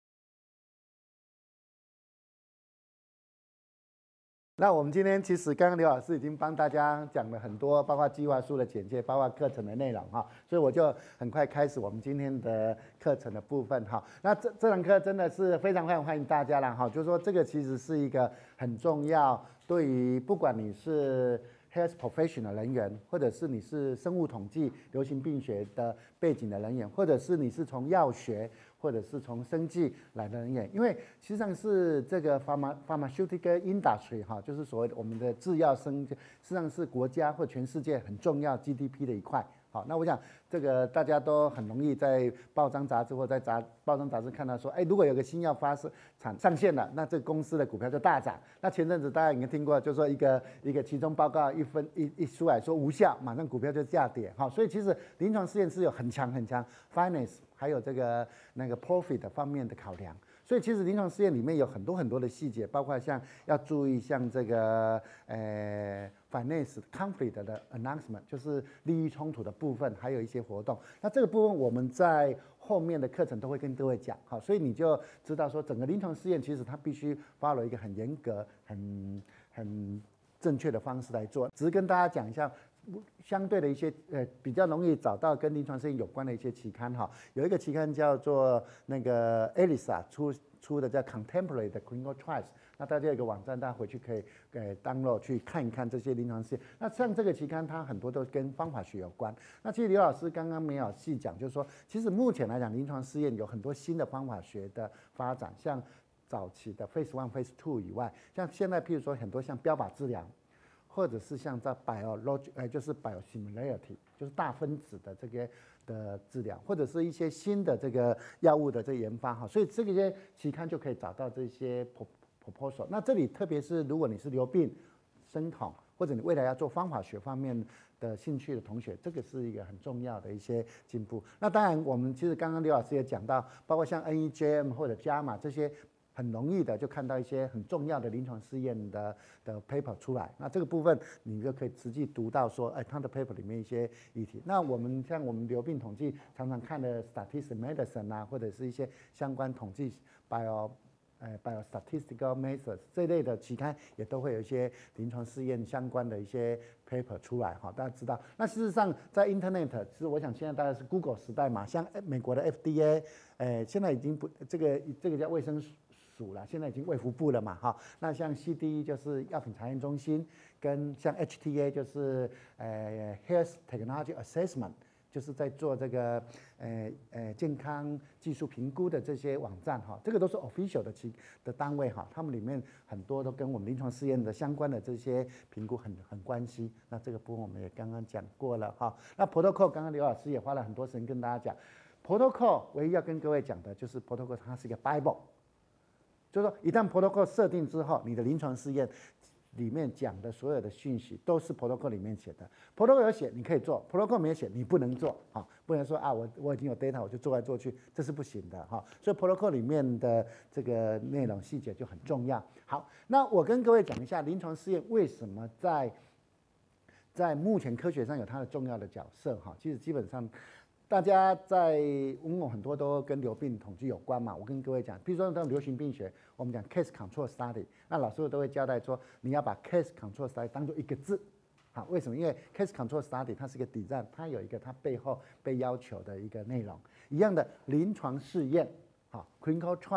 那我们今天其实刚刚刘老师已经帮大家讲了很多，包括计划书的简介，包括课程的内容哈，所以我就很快开始我们今天的课程的部分哈。那这这堂课真的是非常非常欢迎大家了哈，就是说这个其实是一个很重要，对于不管你是 health professional 人员，或者是你是生物统计、流行病学的背景的人员，或者是你是从药学或者是从生技来的人员，因为实际上是这个 pharma pharmaceutical industry 哈，就是所谓的我们的制药生，实际上是国家或全世界很重要 G D P 的一块。好，那我想这个大家都很容易在报章杂志或在杂报章杂志看到说，哎，如果有个新药发生产上线了，那这个公司的股票就大涨。那前阵子大家应该听过，就是说一个一个其中报告一分一一出来说无效，马上股票就下跌。好，所以其实临床试验是有很强很强 finance 还有这个那个 profit 方面的考量。所以其实临床试验里面有很多很多的细节，包括像要注意像这个呃 finance conflict 的 announcement， 就是利益冲突的部分，还有一些活动。那这个部分我们在后面的课程都会跟各位讲，好，所以你就知道说整个临床试验其实它必须 follow 一个很严格、很很正确的方式来做。只是跟大家讲一下。相对的一些呃比较容易找到跟临床试验有关的一些期刊哈，有一个期刊叫做那个 ELISA 出出的叫 Contemporary 的 Clinical Trials， 那大家有一个网站，大家回去可以呃 download 去看一看这些临床试验。那像这个期刊，它很多都跟方法学有关。那其实刘老师刚刚没有细讲，就是说，其实目前来讲，临床试验有很多新的方法学的发展，像早期的 Phase One、Phase Two 以外，像现在譬如说很多像标靶治疗。或者是像在 biology， 呃，就是 biosimilarity， 就是大分子的这个的治疗，或者是一些新的这个药物的这个研发哈，所以这些期刊就可以找到这些 proposal。那这里特别是如果你是流病、生统，或者你未来要做方法学方面的兴趣的同学，这个是一个很重要的一些进步。那当然，我们其实刚刚刘老师也讲到，包括像 N E J M 或者 JAMA 这些。很容易的就看到一些很重要的临床试验的的 paper 出来，那这个部分你就可以实际读到说，哎，它的 paper 里面一些议题。那我们像我们流病统计常常看的 statistical medicine 啊，或者是一些相关统计 bio 呃 biostatistical methods 这类的期刊，也都会有一些临床试验相关的一些 paper 出来哈，大家知道。那事实上在 internet， 其实我想现在大概是 Google 时代嘛，像美国的 F D A， 呃，现在已经不这个这个叫卫生署了，现在已经卫福部了嘛，哈。那像 C D E 就是药品查验中心，跟像 H T A 就是呃 Health Technology Assessment， 就是在做这个呃呃健康技术评估的这些网站哈，这个都是 official 的其的单位哈，他们里面很多都跟我们临床试验的相关的这些评估很很关系。那这个部分我们也刚刚讲过了哈。那 protocol 刚刚刘老师也花了很多时间跟大家讲 ，protocol 唯一要跟各位讲的就是 protocol 它是一个 Bible。就是说，一旦 protocol 设定之后，你的临床试验里面讲的所有的讯息都是 protocol 里面写的。protocol 有写你可以做 ，protocol 没有写你不能做，哈，不能说啊我我已经有 data 我就做来做去，这是不行的哈。所以 protocol 里面的这个内容细节就很重要。好，那我跟各位讲一下临床试验为什么在在目前科学上有它的重要的角色哈。其实基本上。大家在问我很多都跟流病统计有关嘛，我跟各位讲，比如说在流行病学，我们讲 case control study， 那老师都会交代说，你要把 case control study 当做一个字，好，为什么？因为 case control study 它是一个 design， 它有一个它背后被要求的一个内容。一样的临床试验，好 clinical trial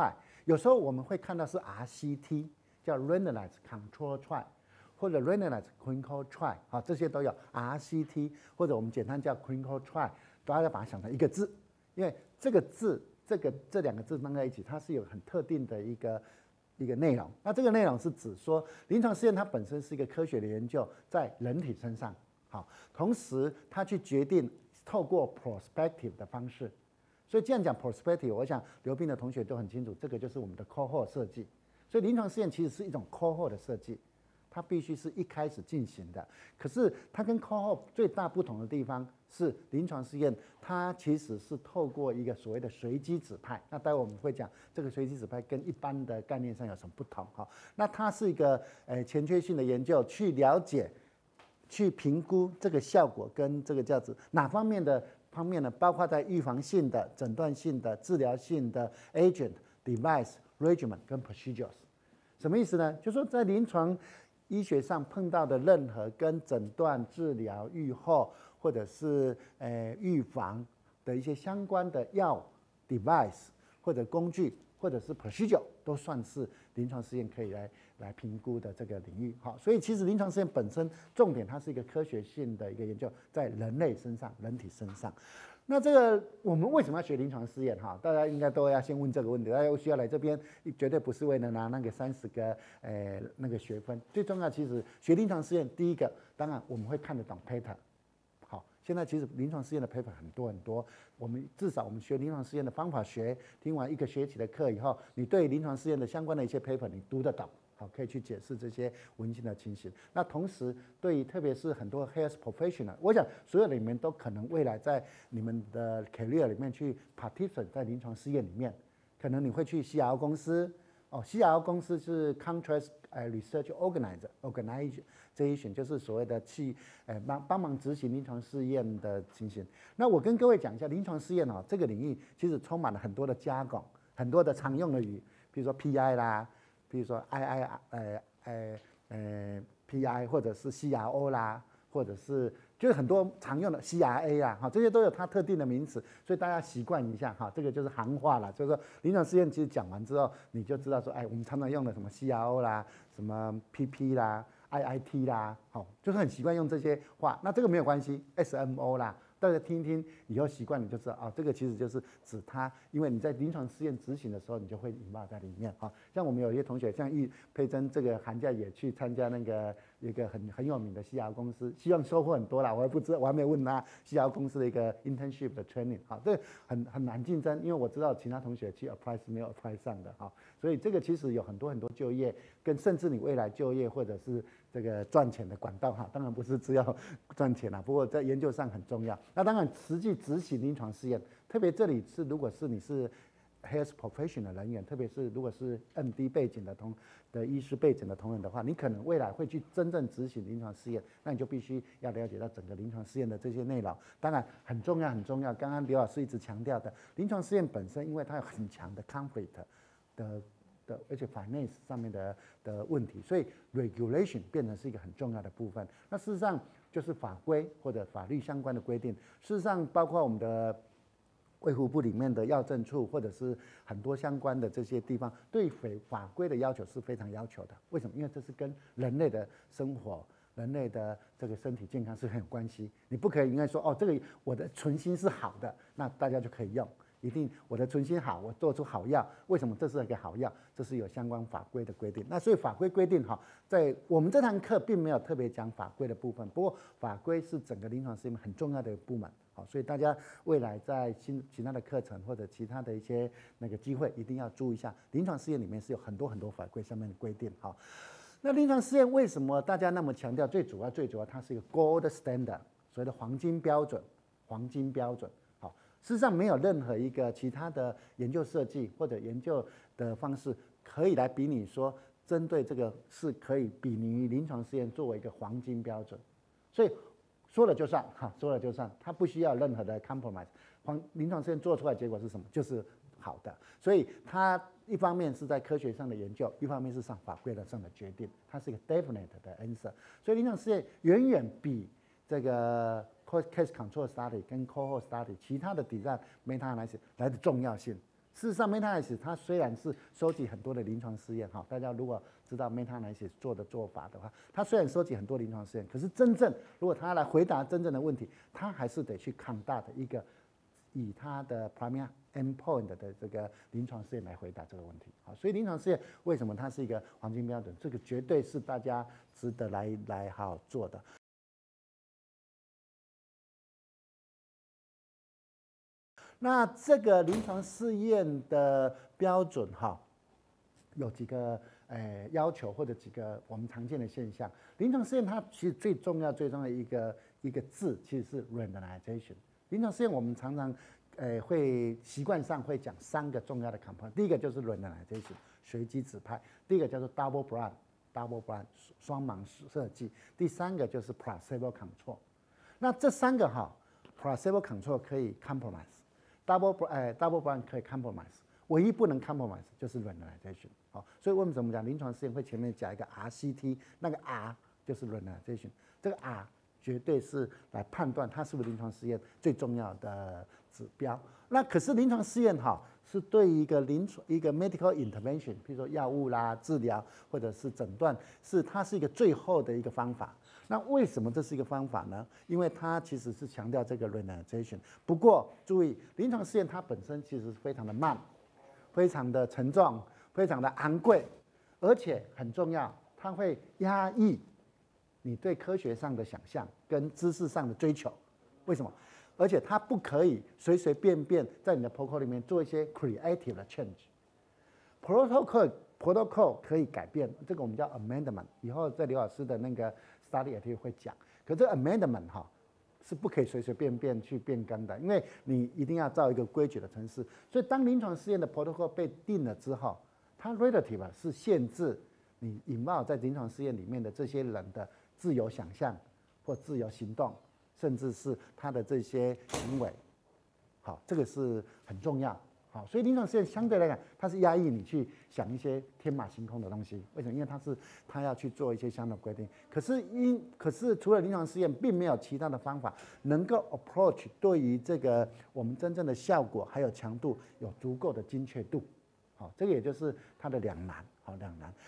有时候我们会看到是 R C T， 叫 randomized control trial， 或者 randomized clinical trial， 好，这些都有 R C T， 或者我们简单叫 clinical trial， 大家把它想成一个字，因为这个字，这个这两个字放在一起，它是有很特定的一个一个内容。那这个内容是指说，临床试验它本身是一个科学的研究，在人体身上，好，同时它去决定透过 prospective 的方式。所以这样讲 prospective， 我想刘斌的同学都很清楚，这个就是我们的 cohort 设计。所以临床试验其实是一种 cohort 的设计，它必须是一开始进行的。可是它跟 cohort 最大不同的地方是，临床试验它其实是透过一个所谓的随机指派。那待会我们会讲这个随机指派跟一般的概念上有什么不同哈。那它是一个呃前缺性的研究，去了解、去评估这个效果跟这个价值哪方面的。方面呢，包括在预防性的、诊断性的、治疗性的 agent、device、regimen 跟 procedures， 什么意思呢？就是说在临床医学上碰到的任何跟诊断、治疗、预后或者是呃预防的一些相关的药、device 或者工具或者是 procedure， 都算是临床试验可以来来评估的这个领域。好，所以其实临床试验本身重点它是一个科学性的一个研究，在人类身上、人体身上。那这个我们为什么要学临床试验？哈，大家应该都要先问这个问题。大家需要来这边，绝对不是为了拿那个三十个呃那个学分。最重要，其实学临床试验，第一个当然我们会看得懂 paper。好，现在其实临床试验的 paper 很多很多，我们至少我们学临床试验的方法学，听完一个学期的课以后，你对临床试验的相关的一些 paper 你读得懂，好，可以去解释这些文献的情形。那同时，对于特别是很多 health professional， 我想所有的你们都可能未来在你们的 career 里面去 participate 在临床试验里面，可能你会去 C R O 公司。哦 ，C R O 公司是 Contract Research Organizer Organization， 就是所谓的去呃帮帮忙执行临床试验的情形。那我跟各位讲一下，临床试验哦，这个领域其实充满了很多的jargon，很多的常用的语，比如说 P I 啦，比如说 I I 呃呃呃 P I 或者是 C R O 啦，或者是就是很多常用的 C R A 啊，哈，这些都有它特定的名词，所以大家习惯一下哈，这个就是行话了。就是说临床试验其实讲完之后，你就知道说，哎，我们常常用的什么 C R O 啦，什么 P P 啦 ，I I T 啦，好，就是很习惯用这些话。那这个没有关系 ，S M O 啦。大家听一听，以后习惯你就知道啊、哦，这个其实就是指它，因为你在临床试验执行的时候，你就会引爆在里面啊。像我们有一些同学，像易佩珍这个寒假也去参加那个一个很很有名的 C R O 公司，希望收获很多啦。我还不知道，我还没有问他 C R O 公司的一个 internship 的 training 啊，这个很很难竞争，因为我知道其他同学去 apply 是没有 apply 上的啊，所以这个其实有很多很多就业跟甚至你未来就业或者是这个赚钱的管道哈，当然不是只要赚钱啦，不过在研究上很重要。那当然，实际执行临床试验，特别这里是如果是你是 health professional 人员，特别是如果是 M D 背景的同的医师背景的同仁的话，你可能未来会去真正执行临床试验，那你就必须要了解到整个临床试验的这些内容。当然很重要很重要，刚刚刘老师一直强调的，临床试验本身因为它有很强的 conflict 的。的，而且 finance 上面的的问题，所以 regulation 变成是一个很重要的部分。那事实上就是法规或者法律相关的规定，事实上包括我们的卫福部里面的药政处，或者是很多相关的这些地方，对法规的要求是非常要求的。为什么？因为这是跟人类的生活、人类的这个身体健康是很有关系。你不可以应该说哦，这个我的存心是好的，那大家就可以用。一定我的存心好，我做出好药，为什么这是一个好药？这是有相关法规的规定。那所以法规规定哈，在我们这堂课并没有特别讲法规的部分，不过法规是整个临床试验很重要的一个部门。好，所以大家未来在新其他的课程或者其他的一些那个机会，一定要注意一下，临床试验里面是有很多很多法规上面的规定。好，那临床试验为什么大家那么强调？最主要最主要它是一个 gold standard， 所谓的黄金标准，黄金标准。事实上，没有任何一个其他的研究设计或者研究的方式可以来比拟说，针对这个是可以比拟于临床试验作为一个黄金标准。所以说了就算，哈，说了就算，它不需要任何的 compromise。黄临床试验做出来的结果是什么？就是好的。所以它一方面是在科学上的研究，一方面是上法规的上的决定，它是一个 definite 的 answer。所以临床试验远远比这个 case control study 跟 cohort study 其他的 design meta analysis 来的重要性事实上 ，meta-analysis 它虽然是收集很多的临床试验，哈，大家如果知道 meta-analysis 做的做法的话，它虽然收集很多临床试验，可是真正如果它来回答真正的问题，它还是得去 conduct 一个以它的 primary endpoint 的这个临床试验来回答这个问题。好，所以临床试验为什么它是一个黄金标准？这个绝对是大家值得来来好好做的。那这个临床试验的标准哈，有几个呃要求或者几个我们常见的现象。临床试验它其实最重要最重要的一个一个字其实是 randomization。临床试验我们常常呃会习惯上会讲三个重要的 component， 第一个就是 randomization 随机指派，第二个叫做 double blind double blind 双盲设计，第三个就是 placebo control。那这三个哈 placebo control 可以 compromise。double 呃 double blind 可以 compromise， 唯一不能 compromise 就是 randomization。好，所以为什么讲临床试验会前面加一个 R C T， 那个 R 就是 randomization， 这个 R 绝对是来判断它是不是临床试验最重要的指标。那可是临床试验哈是对一个临床一个 medical intervention， 比如说药物啦、治疗或者是诊断，是它是一个最后的一个方法。那为什么这是一个方法呢？因为它其实是强调这个 randomization。不过注意，临床试验它本身其实是非常的慢，非常的沉重，非常的昂贵，而且很重要，它会压抑你对科学上的想象跟知识上的追求。为什么？而且它不可以随随便便在你的 protocol 里面做一些 creative 的 change。protocol protocol 可以改变，这个我们叫 amendment。以后在刘老师的那个 study activity 会讲。可这 amendment 哈是不可以随随便便去变更的，因为你一定要照一个规矩的程式。所以当临床试验的 protocol 被定了之后，它 relative 是限制你引爆在临床试验里面的这些人的自由想象或自由行动，甚至是他的这些行为。好，这个是很重要。好，所以临床试验相对来讲，它是压抑你去想一些天马行空的东西。为什么？因为它是它要去做一些相关的规定。可是因可是除了临床试验，并没有其他的方法能够 approach 对于这个我们真正的效果还有强度有足够的精确度。好，这个也就是它的两难。好，两难。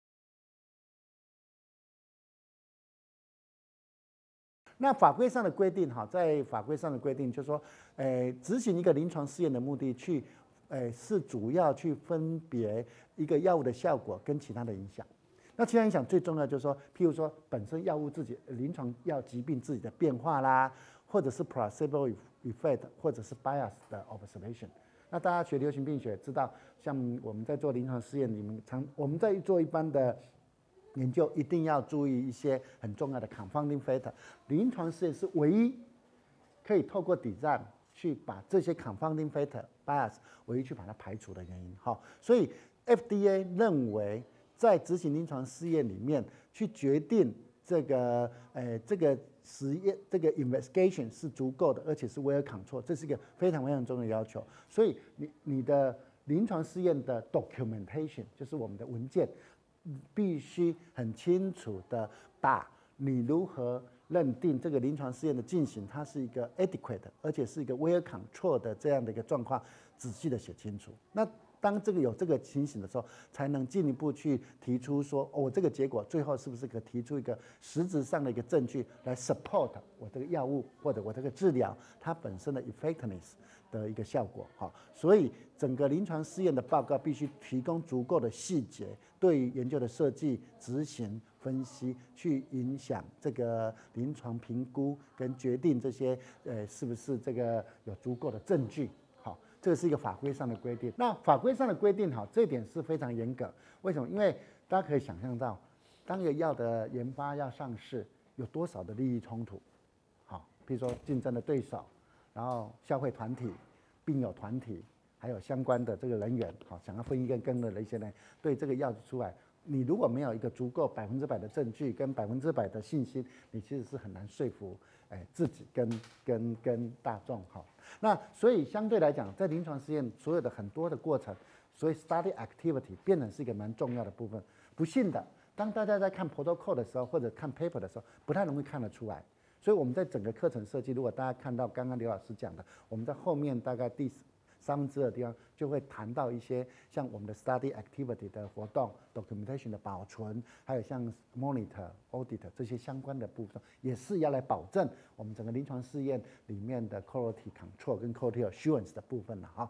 那法规上的规定，哈，在法规上的规定就是说，呃，执行一个临床试验的目的去，呃，是主要去分别一个药物的效果跟其他的影响。那其他影响最重要就是说，譬如说本身药物自己临床药疾病自己的变化啦，或者是 placebo effect， 或者是 bias 的 observation。那大家学流行病学知道，像我们在做临床试验里面，常我们在做一般的研究一定要注意一些很重要的 confounding factor。临床试验是唯一可以透过 design 去把这些 confounding factor bias 唯一去把它排除的原因。好，所以 F D A 认为在执行临床试验里面去决定这个呃这个实验这个 investigation 是足够的，而且是 well control， 这是一个非常非常重要的要求。所以你你的临床试验的 documentation 就是我们的文件。必须很清楚的把你如何认定这个临床试验的进行，它是一个 adequate， 而且是一个 well control 的这样的一个状况，仔细的写清楚。那当这个有这个情形的时候，才能进一步去提出说，哦，我这个结果最后是不是可以提出一个实质上的一个证据来 support 我这个药物或者我这个治疗它本身的 effectiveness 的一个效果。好，所以整个临床试验的报告必须提供足够的细节，对于研究的设计、执行、分析，去影响这个临床评估跟决定这些呃是不是这个有足够的证据。好，这个是一个法规上的规定。那法规上的规定，好，这一点是非常严格。为什么？因为大家可以想象到，当一个药的研发要上市，有多少的利益冲突？好，比如说竞争的对手，然后消费团体、病友团体，还有相关的这个人员，好，想要分一个羹的一些人，对这个药出来，你如果没有一个足够百分之百的证据跟百分之百的信心，你其实是很难说服哎自己跟跟跟大众。好，那所以相对来讲，在临床试验所有的很多的过程，所以 study activity 变成是一个蛮重要的部分。不幸的，当大家在看 protocol 的时候，或者看 paper 的时候，不太容易看得出来。所以我们在整个课程设计，如果大家看到刚刚刘老师讲的，我们在后面大概第三分之二的地方就会谈到一些像我们的 study activity 的活动 ，documentation 的保存，还有像 monitor、audit 这些相关的部分，也是要来保证我们整个临床试验里面的 quality control 跟 quality assurance 的部分了哈。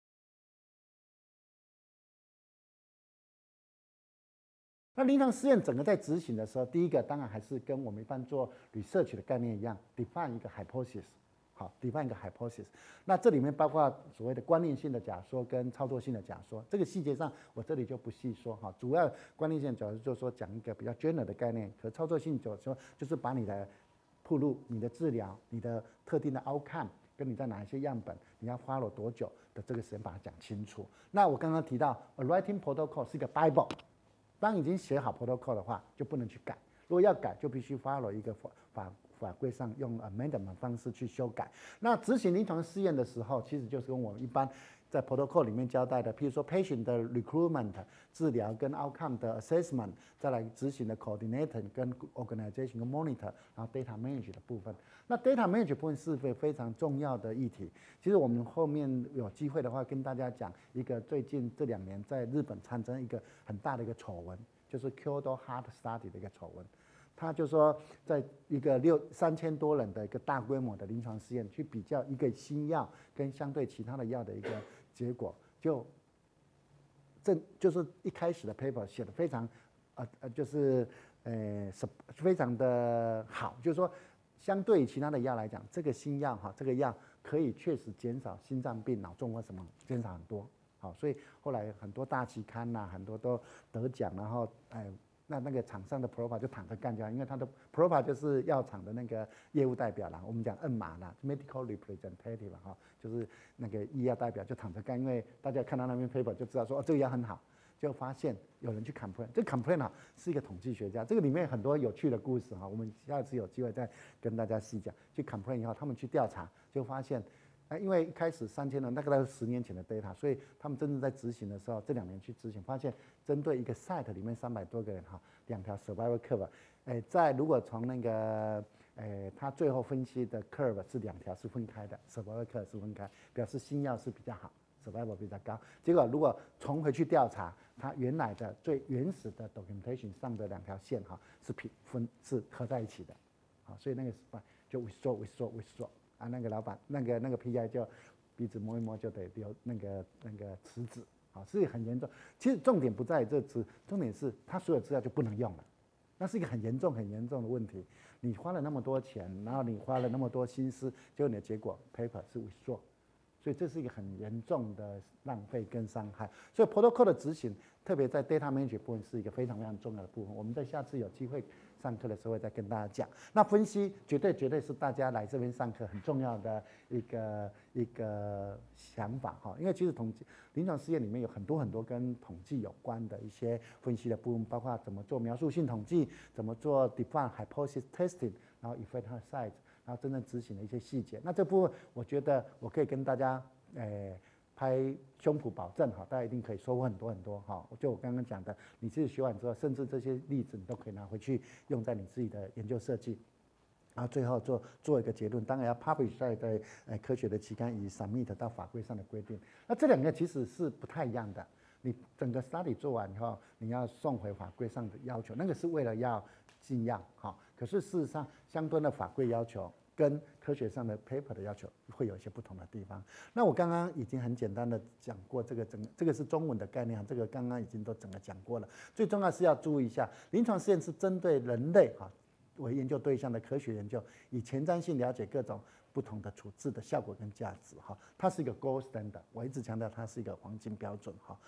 那临床试验整个在执行的时候，第一个当然还是跟我们一般做 research 的概念一样 ，define 一个 hypothesis， 好 ，define 一个 hypothesis。那这里面包括所谓的关联性的假说跟操作性的假说，这个细节上我这里就不细说哈。主要关联性的假说就是说讲一个比较 general 的概念，可操作性假说就是把你的铺路、你的治疗、你的特定的 outcome。跟你在哪一些样本，你要 follow 多久的这个时间把它讲清楚。那我刚刚提到 ，a writing protocol 是一个 Bible， 当已经写好 protocol 的话，就不能去改。如果要改，就必须 follow 一个法法法规上用 amendment 方式去修改。那执行临床试验的时候，其实就是跟我们一般在 protocol 里面交代的，譬如说 patient 的 recruitment 治疗跟 outcome 的 assessment， 再来执行的 coordinator 跟 organization 跟 monitor， 然后 data manage 的部分。那 data manage 部分是非非常重要的议题。其实我们后面有机会的话，跟大家讲一个最近这两年在日本产生一个很大的一个丑闻，就是 Kyoto Heart Study 的一个丑闻。他就说，在一个六三千多人的一个大规模的临床试验，去比较一个新药跟相对其他的药的一个结果，就这就是一开始的 paper 写的非常，呃呃，就是呃非常的好，就是说，相对于其他的药来讲，这个新药哈，这个药可以确实减少心脏病、脑中或什么，减少很多。好，所以后来很多大期刊呐、啊，很多都得奖，然后哎。那那个厂商的 P R O P A 就躺着干掉，因为他的 P R O P A 就是药厂的那个业务代表啦，我们讲 N 码啦 ，Medical Representative 哈，就是那个医药代表就躺着干，因为大家看到那篇 paper 就知道说哦这个药很好，就发现有人去 complain， 这 complain 啊是一个统计学家，这个里面很多有趣的故事哈，我们下次有机会再跟大家细讲。去 complain 以后，他们去调查就发现。因为一开始三千人，那个都是十年前的 data， 所以他们真正在执行的时候，这两年去执行，发现针对一个 site 里面三百多个人哈，两条 survival curve， 哎，在如果从那个，哎，他最后分析的 curve 是两条是分开的 ，survival curve 是分开，表示新药是比较好 ，survival 比较高。结果如果重回去调查，它原来的最原始的 documentation 上的两条线哈是平分是合在一起的，好，所以那个就 withdraw withdraw withdraw。啊，那个老板，那个那个 P I 就鼻子摸一摸就得留那个那个辞职，啊，所以很严重。其实重点不在于这辞，重点是他所有资料就不能用了，那是一个很严重很严重的问题。你花了那么多钱，然后你花了那么多心思，结果你的结果 paper 是 withdraw， 所以这是一个很严重的浪费跟伤害。所以 protocol 的执行，特别在 data management 部分是一个非常非常重要的部分。我们在下次有机会上课的时候会再跟大家讲。那分析绝对绝对是大家来这边上课很重要的一个一个想法哈，因为其实统计临床试验里面有很多很多跟统计有关的一些分析的部分，包括怎么做描述性统计，怎么做 define hypothesis testing， 然后 effect size， 然后真正执行的一些细节。那这部分我觉得我可以跟大家诶。拍胸脯保证哈，大家一定可以收获很多很多哈。就我刚刚讲的，你自己学完之后，甚至这些例子你都可以拿回去用在你自己的研究设计，然后最后做做一个结论。当然要 publish 在在呃科学的期刊以 submit 到法规上的规定。那这两个其实是不太一样的。你整个 study 做完以后，你要送回法规上的要求，那个是为了要进样哈。可是事实上，相关的法规要求。跟科学上的 paper 的要求会有一些不同的地方。那我刚刚已经很简单的讲过这个整个，这个是中文的概念，这个刚刚已经都整个讲过了。最重要是要注意一下，临床试验是针对人类哈为研究对象的科学研究，以前瞻性了解各种不同的处置的效果跟价值哈，它是一个 gold standard， 我一直强调它是一个黄金标准哈。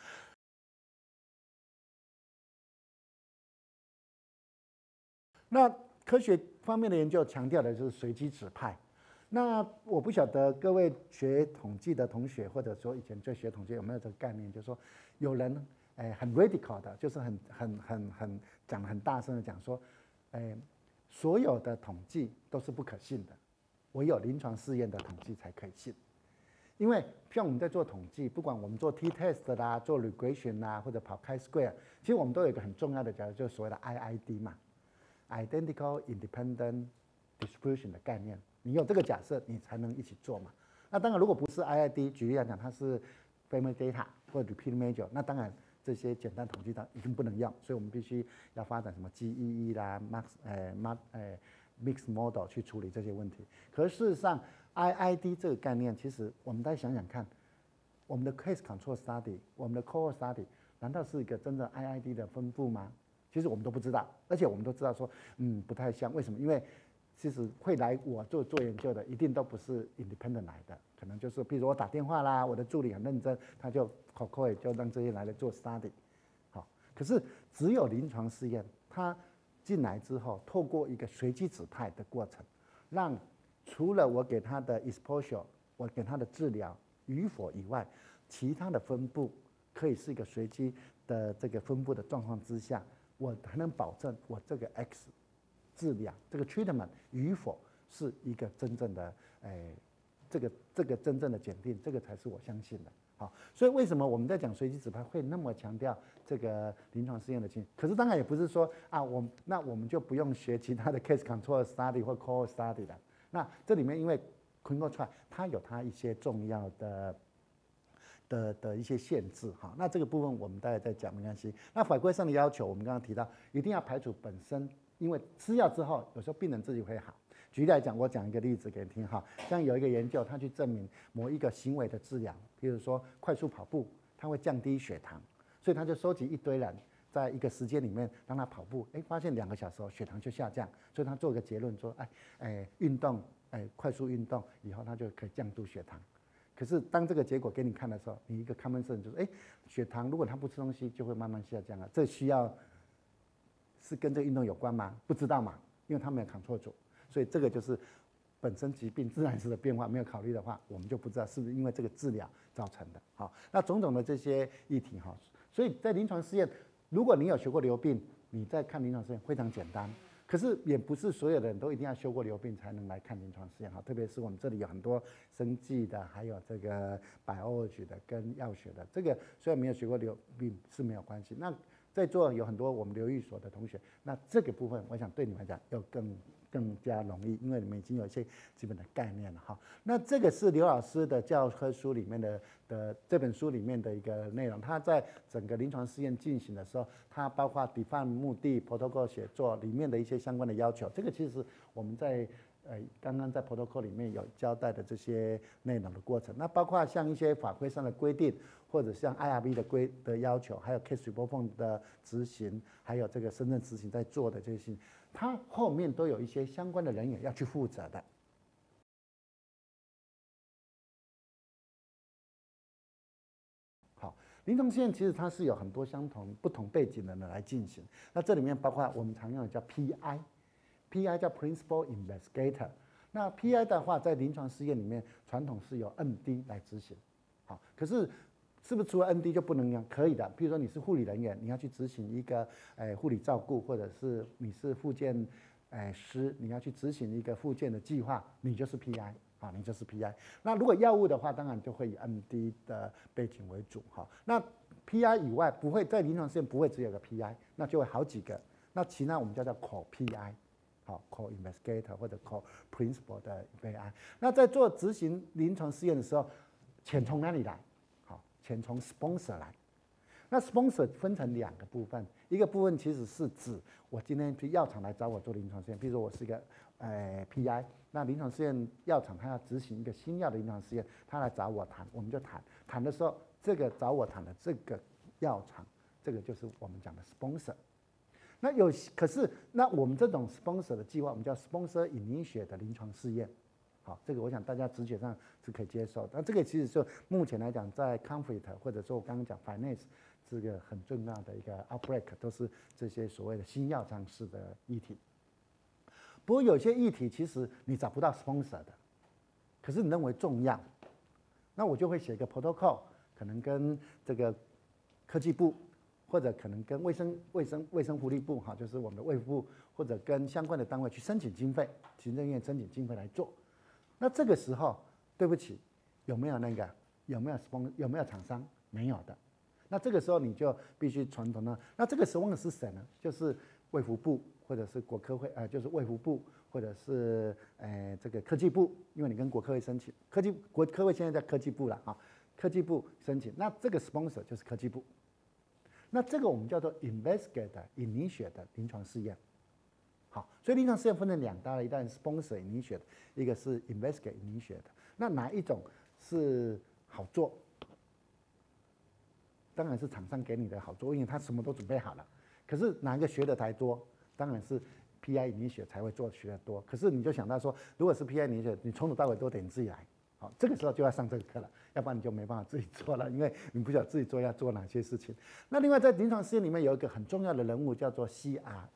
那科学方面的研究强调的就是随机指派。那我不晓得各位学统计的同学，或者说以前就学统计有没有这个概念，就是说有人哎很 radical 的，就是很很很很讲很大声的讲说，哎所有的统计都是不可信的，唯有临床试验的统计才可以信。因为像我们在做统计，不管我们做 t-test 啦，做 regression 啦，或者跑 chi-square， 其实我们都有一个很重要的假设，就是所谓的 I I D 嘛。Identical Independent Distribution 的概念，你有这个假设，你才能一起做嘛。 那当然，如果不是 I I D， 举例来讲，它是 family data 或者 repeat major， 那当然这些简单统计它已经不能用，所以我们必须要发展什么 G E E 啦、Max 呃 Max 呃 Mixed Model 去处理这些问题。可是事实上 ，I I D 这个概念，其实我们再想想看，我们的 case control study， 我们的 cohort study， 难道是一个真正 I I D 的分布吗？其实我们都不知道，而且我们都知道说，嗯，不太像。为什么？因为其实会来我做做研究的，一定都不是 independent 来的，可能就是比如我打电话啦，我的助理很认真，他就 call 就让这些来了做 study。好，可是只有临床试验，他进来之后，透过一个随机指派的过程，让除了我给他的 exposure， 我给他的治疗与否以外，其他的分布可以是一个随机的这个分布的状况之下，我才能保证我这个 X 治疗这个 treatment 与否是一个真正的，哎，这个这个真正的检定，这个才是我相信的。好，所以为什么我们在讲随机指派会那么强调这个临床试验的情形？可是当然也不是说啊，我那我们就不用学其他的 case control study 或 cohort study 了。那这里面因为 clinical trial 它有它一些重要的。的的一些限制哈，那这个部分我们大概再讲没关系。那法规上的要求，我们刚刚提到，一定要排除本身，因为吃药之后，有时候病人自己会好。举例来讲，我讲一个例子给你听哈，像有一个研究，他去证明某一个行为的治疗，比如说快速跑步，它会降低血糖，所以他就收集一堆人，在一个时间里面让他跑步，哎，发现两个小时后血糖就下降，所以他做一个结论说，哎，哎，运动，哎，快速运动以后，他就可以降低血糖。可是当这个结果给你看的时候，你一个 common sense 就是，哎，血糖如果他不吃东西就会慢慢下降了，这需要是跟这个运动有关吗？不知道嘛，因为他没有 control 住，所以这个就是本身疾病自然式的变化没有考虑的话，我们就不知道是不是因为这个治疗造成的。好，那种种的这些议题哈，所以在临床试验，如果你有学过流病，你在看临床试验非常简单。可是也不是所有的人都一定要修过流病才能来看临床试验哈，特别是我们这里有很多生技的，还有这个 biology 的跟药学的，这个虽然没有学过流病是没有关系。那在座有很多我们流育所的同学，那这个部分我想对你们来讲要更更加容易，因为你们已经有一些基本的概念了哈。那这个是刘老师的教科书里面的的这本书里面的一个内容，他在整个临床试验进行的时候，它包括 define 目的、protocol 写作里面的一些相关的要求，这个其实是我们在呃刚刚在 protocol 里面有交代的这些内容的过程。那包括像一些法规上的规定，或者像 I R B 的规的要求，还有 case report form 的执行，还有这个深圳执行在做的这些事情，它后面都有一些相关的人员要去负责的。好，临床试验其实它是有很多相同不同背景的人来进行。那这里面包括我们常用的叫 P I，P I 叫 Principal Investigator。那 P I 的话，在临床试验里面，传统是由 M D 来执行。好，可是是不是除了 M D 就不能用？可以的。比如说你是护理人员，你要去执行一个诶护理照顾，或者是你是复健诶师，你要去执行一个复健的计划，你就是 P I。啊，你就是 P I。那如果药物的话，当然就会以 M D 的背景为主哈。那 P I 以外，不会在临床试验不会只有个 P I， 那就会好几个。那其他我们叫做 Co-P I， 好 Co-Investigator 或者 Co-Principal 的 P I。那在做执行临床试验的时候，钱从哪里来？好，钱从 sponsor 来。那 sponsor 分成两个部分，一个部分其实是指我今天去药厂来找我做临床试验，比如说我是一个呃 P I， 那临床试验药厂他要执行一个新药的临床试验，他来找我谈，我们就谈，谈的时候这个找我谈的这个药厂，这个就是我们讲的 sponsor。那有可是那我们这种 sponsor 的计划，我们叫 sponsor initiate 的临床试验。好，这个我想大家直觉上是可以接受的。那这个其实就目前来讲，在 conflict 或者说我刚刚讲 finance 这个很重要的一个 outbreak， 都是这些所谓的新药上市的议题。不过有些议题其实你找不到 sponsor 的，可是你认为重要，那我就会写一个 protocol， 可能跟这个科技部，或者可能跟卫生卫生卫生福利部哈，就是我们的卫福部，或者跟相关的单位去申请经费，行政院申请经费来做。那这个时候，对不起，有没有那个有没有 sponsor 有没有厂商？没有的。那这个时候你就必须传统的。那这个 sponsor 是谁呢？就是卫福部或者是国科会，呃，就是卫福部或者是呃这个科技部，因为你跟国科会申请，科技国科会现在在科技部了哈，科技部申请，那这个 sponsor 就是科技部，那这个我们叫做 investigate initiate 的临床试验。好，所以临床试验分成两大类，一个是 sponsor initiate， 一个是 investigate initiate。那哪一种是好做？当然是厂商给你的好做，因为他什么都准备好了。可是哪一个学的才多？当然是 P I initiate 才会做学的多。可是你就想到说，如果是 P I initiate， 你从头到尾都得你自己来。好，这个时候就要上这个课了，要不然你就没办法自己做了，因为你不晓得自己做要做哪些事情。那另外在临床试验里面有一个很重要的人物叫做 C R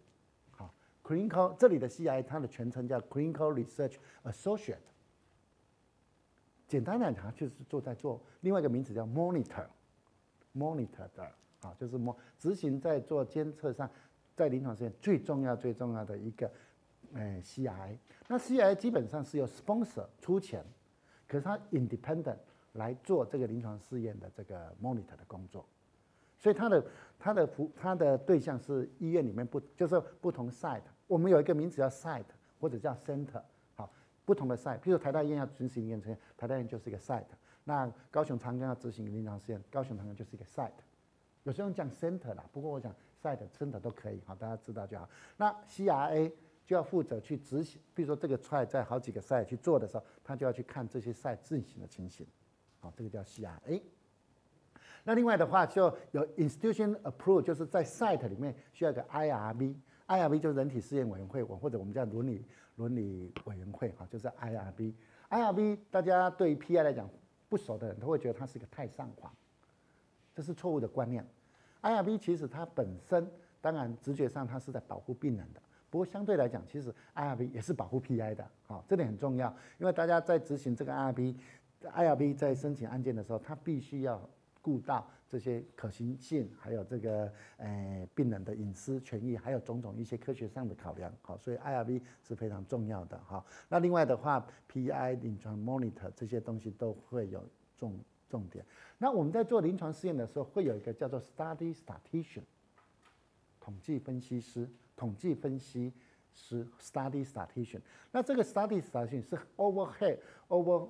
A。Clinical 这里的 C R A 它的全称叫 Clinical Research Associate， 简单来讲就是做在做另外一个名字叫 Monitor，Monitor 的啊，就是执行在做监测上，在临床实验最重要最重要的一个呃 C R A。那 C R A 基本上是由 sponsor 出钱，可是它 independent 来做这个临床试验的这个 monitor 的工作。所以它的它的服它的对象是医院里面不就是不同 site， 我们有一个名字叫 site 或者叫 center， 好，不同的 site， 譬如台大医院要执行临床实验，台大医院就是一个 site， 那高雄长庚要执行临床试验，高雄长庚就是一个 site， 有时候讲 center 啦，不过我想 site center 都可以，好，大家知道就好。那 C R A 就要负责去执行，比如说这个 trial 在好几个 site 去做的时候，他就要去看这些 site 进行的情形，好，这个叫 C R A。那另外的话，就有 institution approve， 就是在 site 里面需要一个 I R B，I R B 就是人体试验委员会，或者我们叫伦理伦理委员会，哈，就是 I R B。I R B 大家对于 P I 来讲不熟的人，都会觉得它是一个太上皇，这是错误的观念。I R B 其实它本身，当然直觉上它是在保护病人的，不过相对来讲，其实 I R B 也是保护 P I 的，好，这点很重要，因为大家在执行这个 I R B，I R B 在申请案件的时候，它必须要顾到这些可行性，还有这个呃病人的隐私权益，还有种种一些科学上的考量，好，所以 I R B 是非常重要的哈。那另外的话 ，P I 临床 monitor 这些东西都会有重重点。那我们在做临床试验的时候，会有一个叫做 study statistician， 统计分析师，统计分析师 study statistician。那这个 study statistician 是 overhead over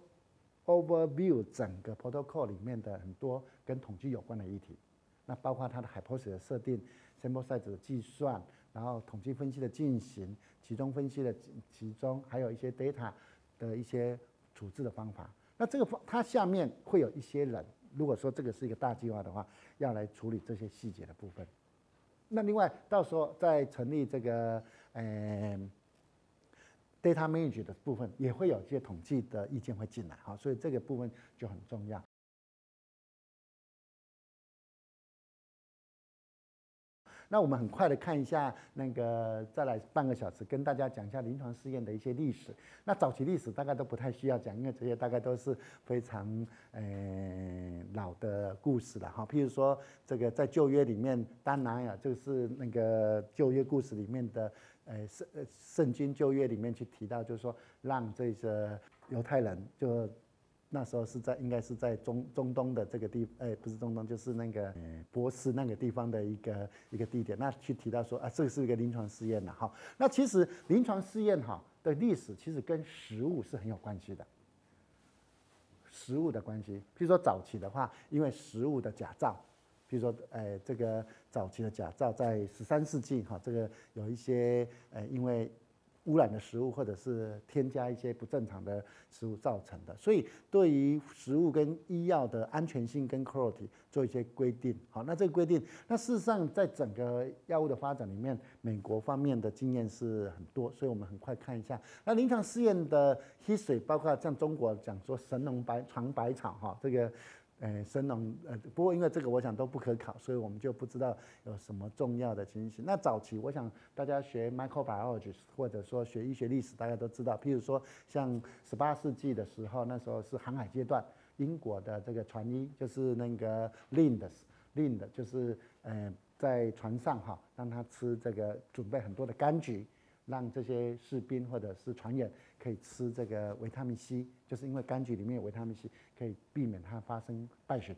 overview 整个 protocol 里面的很多跟统计有关的议题，那包括它的 hypothesis 的设定、sample size 的计算，然后统计分析的进行、集中分析的集中，还有一些 data 的一些处置的方法。那这个它下面会有一些人，如果说这个是一个大计划的话，要来处理这些细节的部分。那另外到时候再成立这个呃。data manage 的部分也会有一些统计的意见会进来，好，所以这个部分就很重要。那我们很快的看一下那个，再来半个小时跟大家讲一下临床试验的一些历史。那早期历史大概都不太需要讲，因为这些大概都是非常呃老的故事了哈。譬如说这个在旧约里面，丹拿亚这个是那个旧约故事里面的。呃，圣圣经旧约里面去提到，就是说让这个犹太人，就那时候是在应该是在中中东的这个地，呃，不是中东，就是那个呃波斯那个地方的一个一个地点，那去提到说啊，这是一个临床试验了哈。那其实临床试验哈的历史其实跟食物是很有关系的，食物的关系，譬如说早期的话，因为食物的假造。比如说，呃，这个早期的假造在十三世纪，哈，这个有一些呃，因为污染的食物或者是添加一些不正常的食物造成的，所以对于食物跟医药的安全性跟 quality 做一些规定。好，那这个规定，那事实上在整个药物的发展里面，美国方面的经验是很多，所以我们很快看一下。那临床试验的 history 包括像中国讲说神农百尝百草，哈，这个。呃，神农呃，不过因为这个我想都不可考，所以我们就不知道有什么重要的情形。那早期我想大家学 microbiology 或者说学医学历史，大家都知道，譬如说像十八世纪的时候，那时候是航海阶段，英国的这个船医就是那个 Lind，Lind 就是呃在船上哈，让他吃这个准备很多的柑橘。让这些士兵或者是船员可以吃这个维他命 C， 就是因为柑橘里面有维他命 C， 可以避免它发生败血症。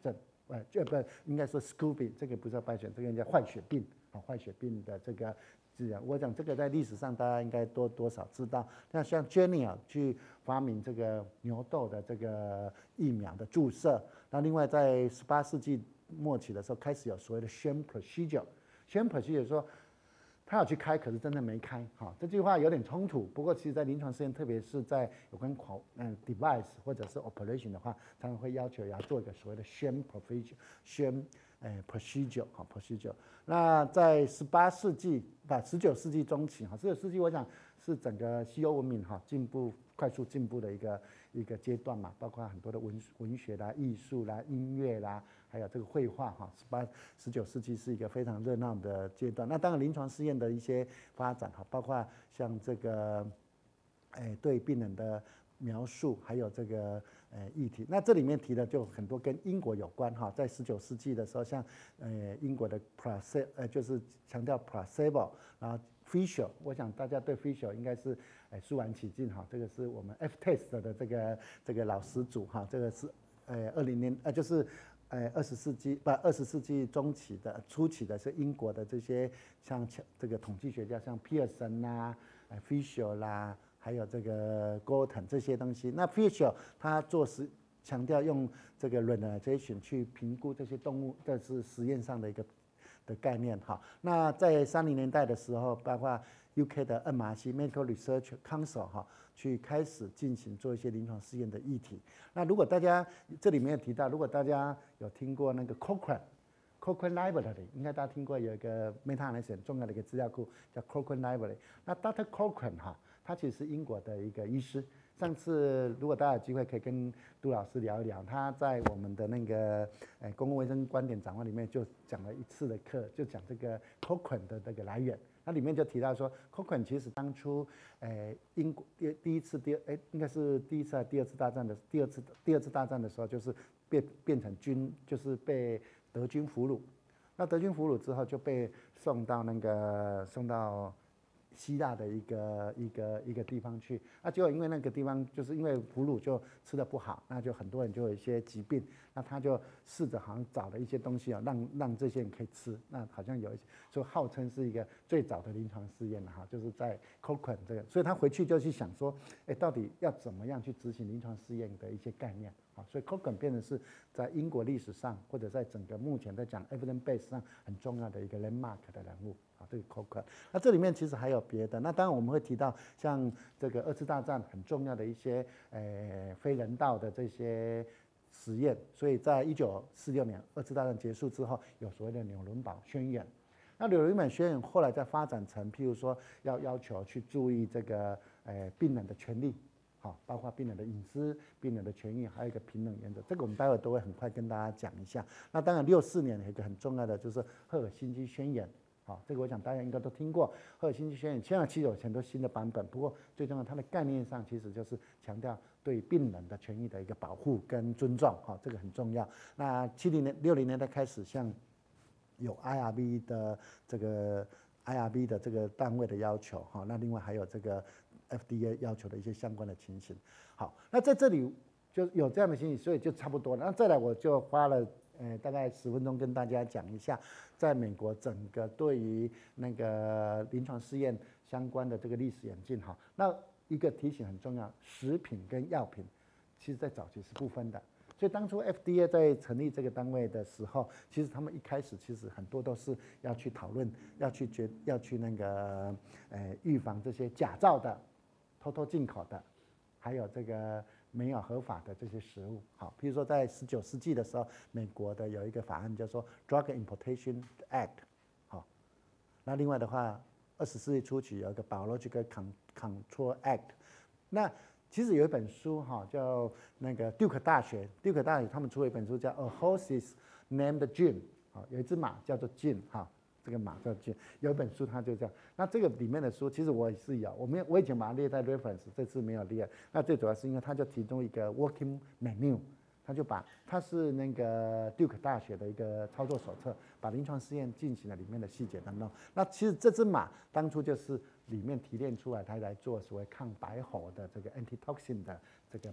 呃，这不应该说 Scooby， 这个不叫败血，这个叫坏血病啊，坏血病的这个治疗。我讲这个在历史上大家应该多多少知道。那像 Jenner 去发明这个牛痘的这个疫苗的注射，那另外在十八世纪末期的时候开始有所谓的 sham procedure，sham procedure 说。他要去开，可是真的没开，哈，这句话有点冲突。不过，其实，在临床试验，特别是在有关考嗯 device 或者是 operation 的话，常常会要求要做一个所谓的 sham procedure，sham 呃 procedure 哈 procedure。那在十八世纪不十九世纪中期哈，十九世纪我想是整个西欧文明哈进步快速进步的一个一个阶段嘛，包括很多的文文学啦、艺术啦、音乐啦。还有这个绘画哈，十八、十九世纪是一个非常热闹的阶段。那当然，临床试验的一些发展哈，包括像这个，哎，对病人的描述，还有这个呃议题。那这里面提的就很多跟英国有关哈，在十九世纪的时候，像呃英国的 placebo， 呃就是强调 placebo， 然后 Fisher， 我想大家对 Fisher 应该是哎肃然起敬哈，这个是我们 F test 的这个这个老始祖哈，这个是呃二零年呃就是。呃，二十世纪不，二十世纪中期的初期的是英国的这些像这个统计学家，像皮尔森啦、呃 Fisher 啦，还有这个 Galton 这些东西。那 Fisher 他做实强调用这个 randomization 去评估这些动物，这是实验上的一个的概念哈。那在三零年代的时候，包括 U K 的 M R C Medical Research Council 哈，去开始进行做一些临床试验的议题。那如果大家这里面有提到，如果大家有听过那个 Cochrane Cochrane Library， 应该大家听过有一个 meta-analysis 很重要的一个资料库叫 Cochrane Library。那 Doctor Cochrane 哈，他其实是英国的一个医师。上次如果大家有机会可以跟杜老师聊一聊，他在我们的那个呃公共卫生观点展望里面就讲了一次的课，就讲这个 Cochrane 的这个来源。那里面就提到说 ，Cochrane 其实当初，呃，英国第第一次第二，哎，应该是第一次还是第二次大战的第二次第二次大战的时候，就是变变成军，就是被德军俘虏。那德军俘虏之后就被送到那个送到希腊的一个一个一个地方去。那结果因为那个地方就是因为俘虏就吃得不好，那就很多人就有一些疾病。那他就试着好像找了一些东西啊，让让这些人可以吃。那好像有一些，就号称是一个最早的临床试验了哈，就是在 Cochrane 这个，所以他回去就去想说，哎，到底要怎么样去执行临床试验的一些概念啊？所以 Cochrane 变成是在英国历史上或者在整个目前在讲 evidence base 上很重要的一个 landmark 的人物啊，这个 Cochrane。那这里面其实还有别的，那当然我们会提到像这个二次大战很重要的一些呃非人道的这些实验，所以在一九四六年二次大战结束之后，有所谓的纽伦堡宣言。那纽伦堡宣言后来再发展成，譬如说要要求去注意这个呃病人的权利，好，包括病人的隐私、病人的权益，还有一个平等原则。这个我们待会都会很快跟大家讲一下。那当然六四年有一个很重要的就是赫尔辛基宣言。好，这个我想大家应该都听过。赫尔辛基宣言，现在其实有很多新的版本，不过最重要，它的概念上其实就是强调对病人的权益的一个保护跟尊重，哈，这个很重要。那七零年、六零年代开始，像有 I R B 的这个 I R B 的这个单位的要求，哈，那另外还有这个 F D A 要求的一些相关的情形。好，那在这里就有这样的情形，所以就差不多了。那再来，我就花了。呃，大概十分钟跟大家讲一下，在美国整个对于那个临床试验相关的这个历史演进哈。那一个提醒很重要，食品跟药品，其实在早期是不分的。所以当初 F D A 在成立这个单位的时候，其实他们一开始其实很多都是要去讨论，要去决，要去那个呃预防这些假造的、偷偷进口的，还有这个。没有合法的这些食物，好，比如说在十九世纪的时候，美国的有一个法案叫做 Drug Importation Act， 好，那另外的话，二十世纪初期有一个 Biological Control Act， 那其实有一本书哈，叫那个 Duke 大学 ，Duke 大学他们出了一本书叫 A Horse is Named Jim， 好，有一只马叫做 Jim， 哈。这个马叫 Jim， 有一本书它就这样。那这个里面的书，其实我也是有，我没有，我以前把它列在 reference， 这次没有列。那最主要是因为它就其中一个 working menu， 它就把它是那个 Duke 大学的一个操作手册，把临床试验进行了里面的细节当中。那其实这只马当初就是里面提炼出来，它来做所谓抗白喉的这个 antitoxin 的这个马。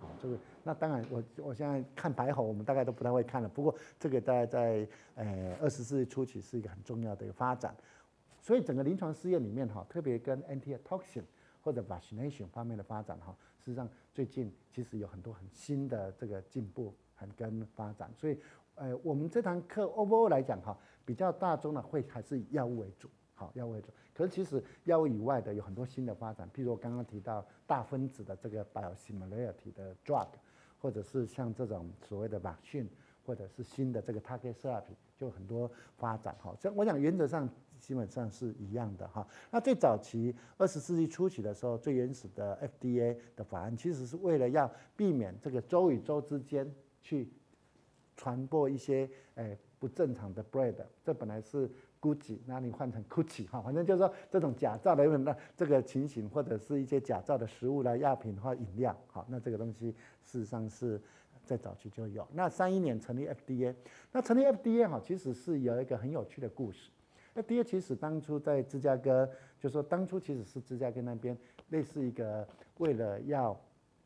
好，这个那当然我我现在看白喉，我们大概都不太会看了。不过这个大概在呃二十世纪初期是一个很重要的一个发展。所以整个临床试验里面哈，特别跟 antitoxin 或者 vaccination 方面的发展哈，事实上最近其实有很多很新的这个进步很跟发展。所以呃我们这堂课 overall 来讲哈，比较大宗的会还是以药物为主。好，药物为主。可是其实药物以外的有很多新的发展，譬如我刚刚提到大分子的这个 biosimilarity 的 drug， 或者是像这种所谓的 vaccine， 或者是新的这个 target therapy， 就很多发展哈。这我想原则上基本上是一样的哈。那最早期二十世纪初期的时候，最原始的 F D A 的法案，其实是为了要避免这个州与州之间去传播一些诶不正常的 bread， 这本来是 Gucci， 那你换成 Gucci 哈，反正就是说这种假造的那这个情形，或者是一些假造的食物啦、药品或饮料，好，那这个东西事实上是在早期就有。那三一年成立 F D A， 那成立 F D A 哈，其实是有一个很有趣的故事。F D A 其实当初在芝加哥，就说当初其实是芝加哥那边类似一个为了要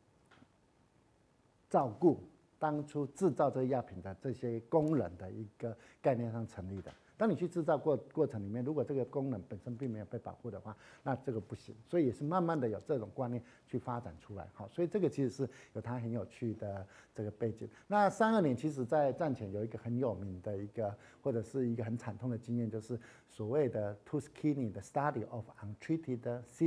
照顾当初制造这个药品的这些工人的一个概念上成立的。当你去制造过过程里面，如果这个功能本身并没有被保护的话，那这个不行。所以也是慢慢的有这种观念去发展出来。好，所以这个其实是有它很有趣的这个背景。那三二年其实在战前有一个很有名的一个或者是一个很惨痛的经验，就是所谓的 Tuskegee 的 study of untreated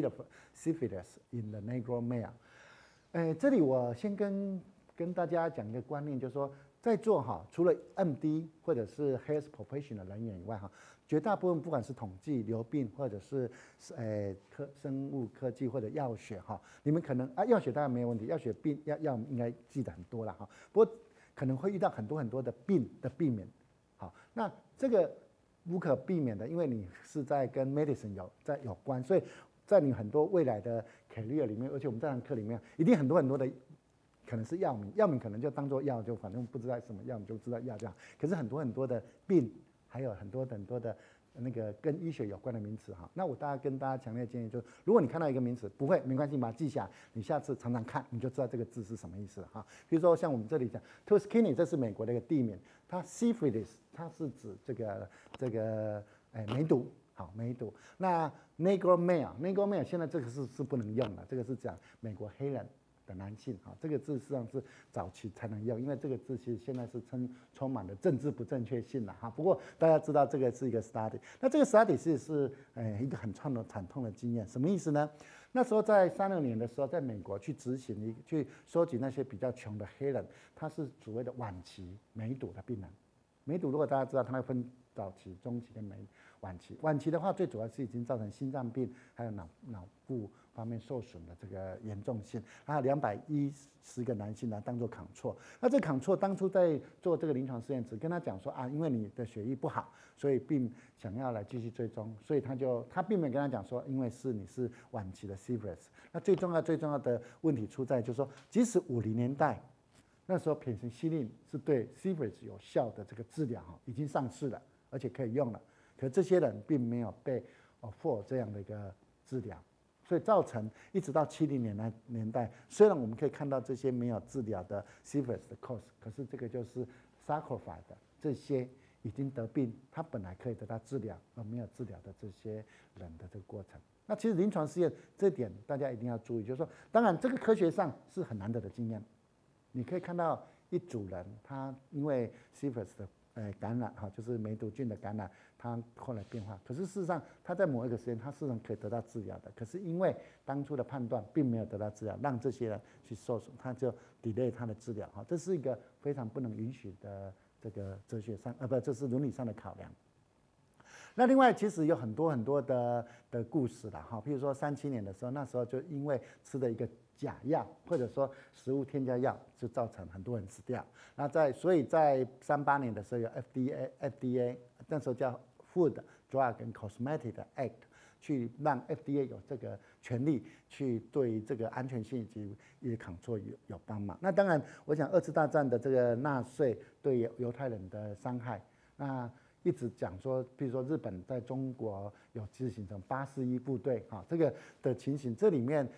syphilis in the Negro male。呃，这里我先跟跟大家讲一个观念，就是说，在座哈，除了 M D 或者是 health profession 的人员以外哈，绝大部分不管是统计、流病或者是呃科生物科技或者药学哈，你们可能啊药学当然没有问题，药学病药药应该记得很多了哈，不过可能会遇到很多很多的病的避免。好，那这个无可避免的，因为你是在跟 medicine 有在有关，所以在你很多未来的 career 里面，而且我们这堂课里面一定很多很多的。可能是药名，药名可能就当做药，就反正不知道什么药，你就知道药这样。可是很多很多的病，还有很多很多的那个跟医学有关的名词哈。那我大家跟大家强烈建议就是，如果你看到一个名词不会没关系，把它记下来，你下次常常看，你就知道这个字是什么意思了哈。比如说像我们这里讲 Tuskegee， 这是美国的一个地名，它 syphilis 它是指这个这个哎梅毒。好，梅毒。那 Negro male，Negro male 现在这个是是不能用的，这个是讲美国黑人。的男性哈，这个字实际上是早期才能用，因为这个字其实现在是充充满了政治不正确性了哈。不过大家知道这个是一个 study， 那这个 study 是是呃一个很惨的惨痛的经验，什么意思呢？那时候在三二年的时候，在美国去执行一去收集那些比较穷的黑人，他是所谓的晚期梅毒的病人。梅毒如果大家知道，它会分早期、中期跟梅晚期。晚期的话，最主要是已经造成心脏病还有脑脑部方面受损的这个严重性。还有两百一十个男性来当做抗错。那这抗错当初在做这个临床试验，只跟他讲说啊，因为你的血液不好，所以并想要来继续追踪，所以他就他并没有跟他讲说，因为是你是晚期的 syphilis。那最重要最重要的问题出在就是说，即使五零年代。那时候偏心西林是对 syphilis 有效的这个治疗哈，已经上市了，而且可以用了。可这些人并没有被 afford 这样的一个治疗，所以造成一直到七零年代年代，虽然我们可以看到这些没有治疗的 syphilis 的 cause， 可是这个就是 sacrifice 的这些已经得病，他本来可以得到治疗而没有治疗的这些人的这个过程。那其实临床试验这点大家一定要注意，就是说，当然这个科学上是很难得的经验。你可以看到一组人，他因为 syphilis 的呃感染哈，就是梅毒菌的感染，他后来变化。可是事实上，他在某一个时间，他事实上可以得到治疗的。可是因为当初的判断并没有得到治疗，让这些人去受损，他就 delay 他的治疗哈，这是一个非常不能允许的这个哲学上呃不，这是伦理上的考量。那另外其实有很多很多的的故事啦哈，譬如说三七年的时候，那时候就因为吃的一个假药或者说食物添加药，就造成很多人死掉。那在所以在三八年的时候有 F D A，F D A 那时候叫 Food, Drug and Cosmetic Act， 去让 F D A 有这个权利去对这个安全性以及一些抗错有有帮忙。那当然，我想二次大战的这个纳粹对犹太人的伤害，那一直讲说，比如说日本在中国有执行成八四一部队哈，这个的情形，这里面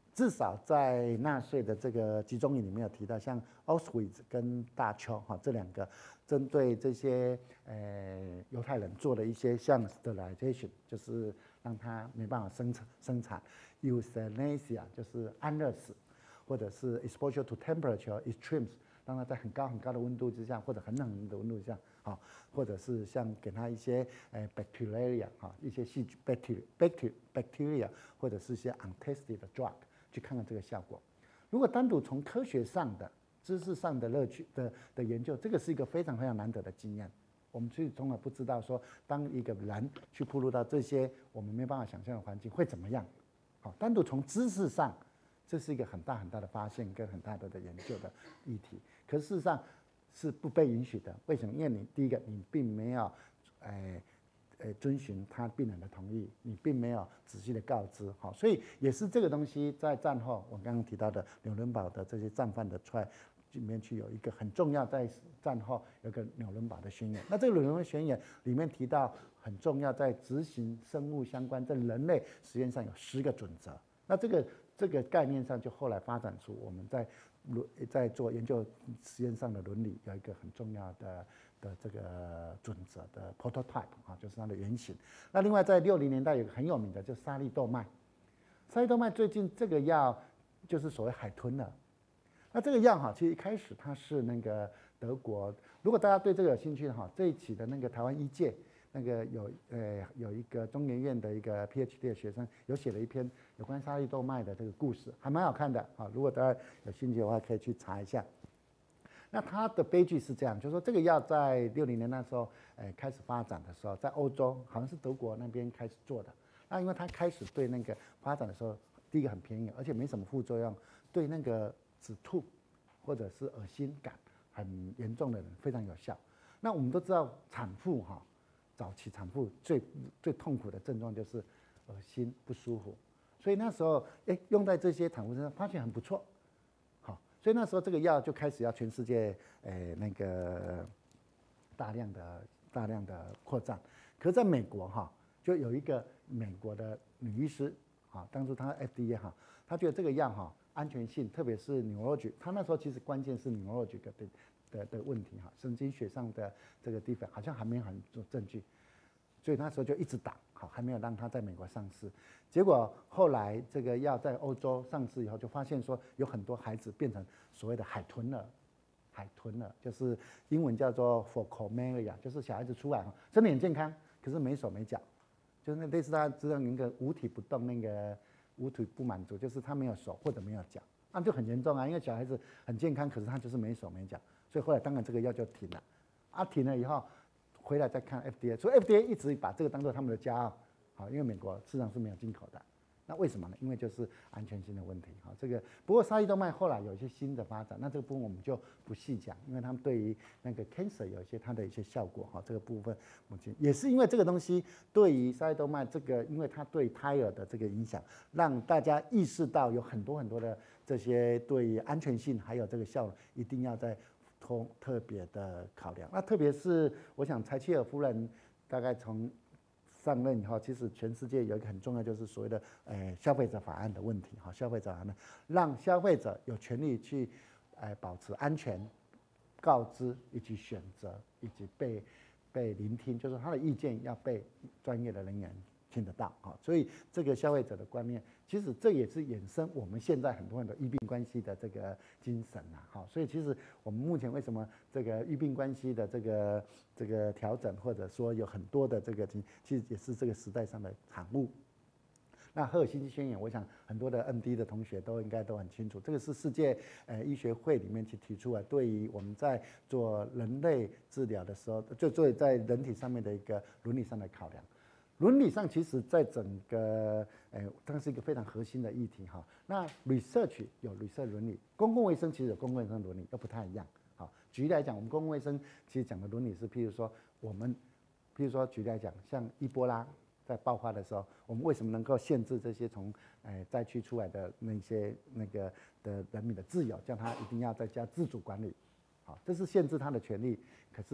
至少在纳粹的这个集中营里面有提到，像 Auschwitz 跟大邱哈这两个，针对这些呃犹太人做的一些像 sterilization， 就是让他没办法生产生产 euthanasia 就是安乐死，或者是 exposure to temperature extremes， 让他在很高很高的温度之下，或者很冷的温度之下，好，或者是像给他一些呃 bacteria 哈一些细菌 bacteria bacteria bacteria 或者是一些 untested drug。去看看这个效果。如果单独从科学上的、知识上的乐趣的的研究，这个是一个非常非常难得的经验。我们所以从来不知道说，当一个人去暴露到这些我们没办法想象的环境会怎么样。好，单独从知识上，这是一个很大很大的发现跟很大的的研究的议题。可是事实上是不被允许的。为什么？因为你第一个，你并没有，哎。呃，遵循他病人的同意，你并没有仔细的告知，好，所以也是这个东西在战后，我刚刚提到的纽伦堡的这些战犯的出来里面去有一个很重要，在战后有个纽伦堡的宣言。那这个纽伦堡宣言里面提到很重要，在执行生物相关在人类实验上有十个准则。那这个这个概念上就后来发展出我们在在做研究实验上的伦理有一个很重要的。的这个准则的 prototype 啊，就是它的原型。那另外在六零年代有个很有名的，就是沙利豆麦。沙利豆麦最近这个药就是所谓海吞了。那这个药哈，其实一开始它是那个德国，如果大家对这个有兴趣哈，这一期的那个台湾医界那个有呃有一个中研院的一个 PhD 的学生有写了一篇有关沙利豆麦的这个故事，还蛮好看的啊。如果大家有兴趣的话，可以去查一下。那它的悲剧是这样，就是说这个药在六零年那时候，呃，开始发展的时候，在欧洲好像是德国那边开始做的。那因为它开始对那个发展的时候，第一个很便宜，而且没什么副作用，对那个止吐或者是恶心感很严重的人非常有效。那我们都知道产妇哈，早期产妇最最痛苦的症状就是恶心不舒服，所以那时候哎用在这些产妇身上发现很不错。所以那时候这个药就开始要全世界，诶、呃、那个大量的大量的扩散。可是在美国哈，就有一个美国的女医师，啊，当初她 F D A 哈，她觉得这个药哈安全性，特别是 neurology， 她那时候其实关键是 neurology 的的的问题哈，神经学上的这个地方好像还没有很多证据，所以那时候就一直打，好，还没有让它在美国上市。结果后来这个药在欧洲上市以后，就发现说有很多孩子变成所谓的海豚了，海豚了，就是英文叫做 Focomelia， 就是小孩子出来哈，真的很健康，可是没手没脚，就是那类似他知道那个五体不动，那个五体不满足，就是他没有手或者没有脚，那就很严重啊，因为小孩子很健康，可是他就是没手没脚，所以后来当然这个药就停了，啊停了以后回来再看 F D A， 所以 F D A 一直把这个当做他们的骄傲。好，因为美国市场是没有进口的，那为什么呢？因为就是安全性的问题。好，这个不过沙利豆麦后来有一些新的发展，那这个部分我们就不细讲，因为他们对于那个 cancer 有一些它的一些效果。好，这个部分目前也是因为这个东西对于沙利豆麦这个，因为它对胎儿的这个影响，让大家意识到有很多很多的这些对于安全性还有这个效果，一定要在特特别的考量。那特别是我想柴契尔夫人大概从上任以后，其实全世界有一个很重要，就是所谓的呃消费者法案的问题。哈，消费者法案让消费者有权利去呃保持安全、告知以及选择以及被被聆听，就是他的意见要被专业的人员听得到。哈，所以这个消费者的观念，其实这也是衍生我们现在很多很多医病关系的这个精神呐。好，所以其实我们目前为什么这个医病关系的这个这个调整，或者说有很多的这个，其实也是这个时代上的产物。那赫尔辛基宣言，我想很多的 M D 的同学都应该都很清楚，这个是世界呃医学会里面去提出来，对于我们在做人类治疗的时候，就做在人体上面的一个伦理上的考量。伦理上，其实在整个呃，它是一个非常核心的议题哈。那 research 有 research 伦理，公共卫生其实有公共卫生伦理，又不太一样。好，举例来讲，我们公共卫生其实讲的伦理是，譬如说我们，譬如说举例来讲，像伊波拉在爆发的时候，我们为什么能够限制这些从呃灾区出来的那些那个的人民的自由，叫他一定要在家自主管理？好，这是限制他的权利，可是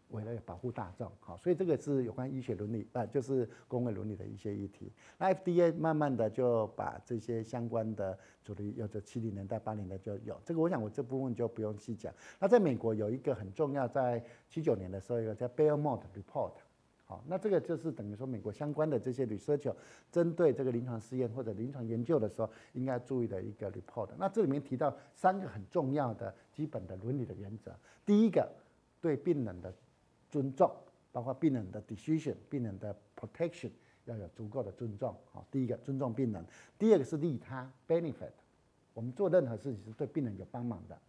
为了保护大众，好，所以这个是有关医学伦理，啊，就是公卫伦理的一些议题。那 F D A 慢慢的就把这些相关的主题，有着七零年代、八零年代就有这个，我想我这部分就不用细讲。那在美国有一个很重要，在七九年的时候，有个叫 Belmont Report。好，那这个就是等于说美国相关的这些 research 针对这个临床试验或者临床研究的时候应该注意的一个 report。那这里面提到三个很重要的基本的伦理的原则。第一个，对病人的尊重，包括病人的 decision、病人的 protection 要有足够的尊重。好，第一个尊重病人。第二个是利他 benefit， 我们做任何事情是对病人有帮忙的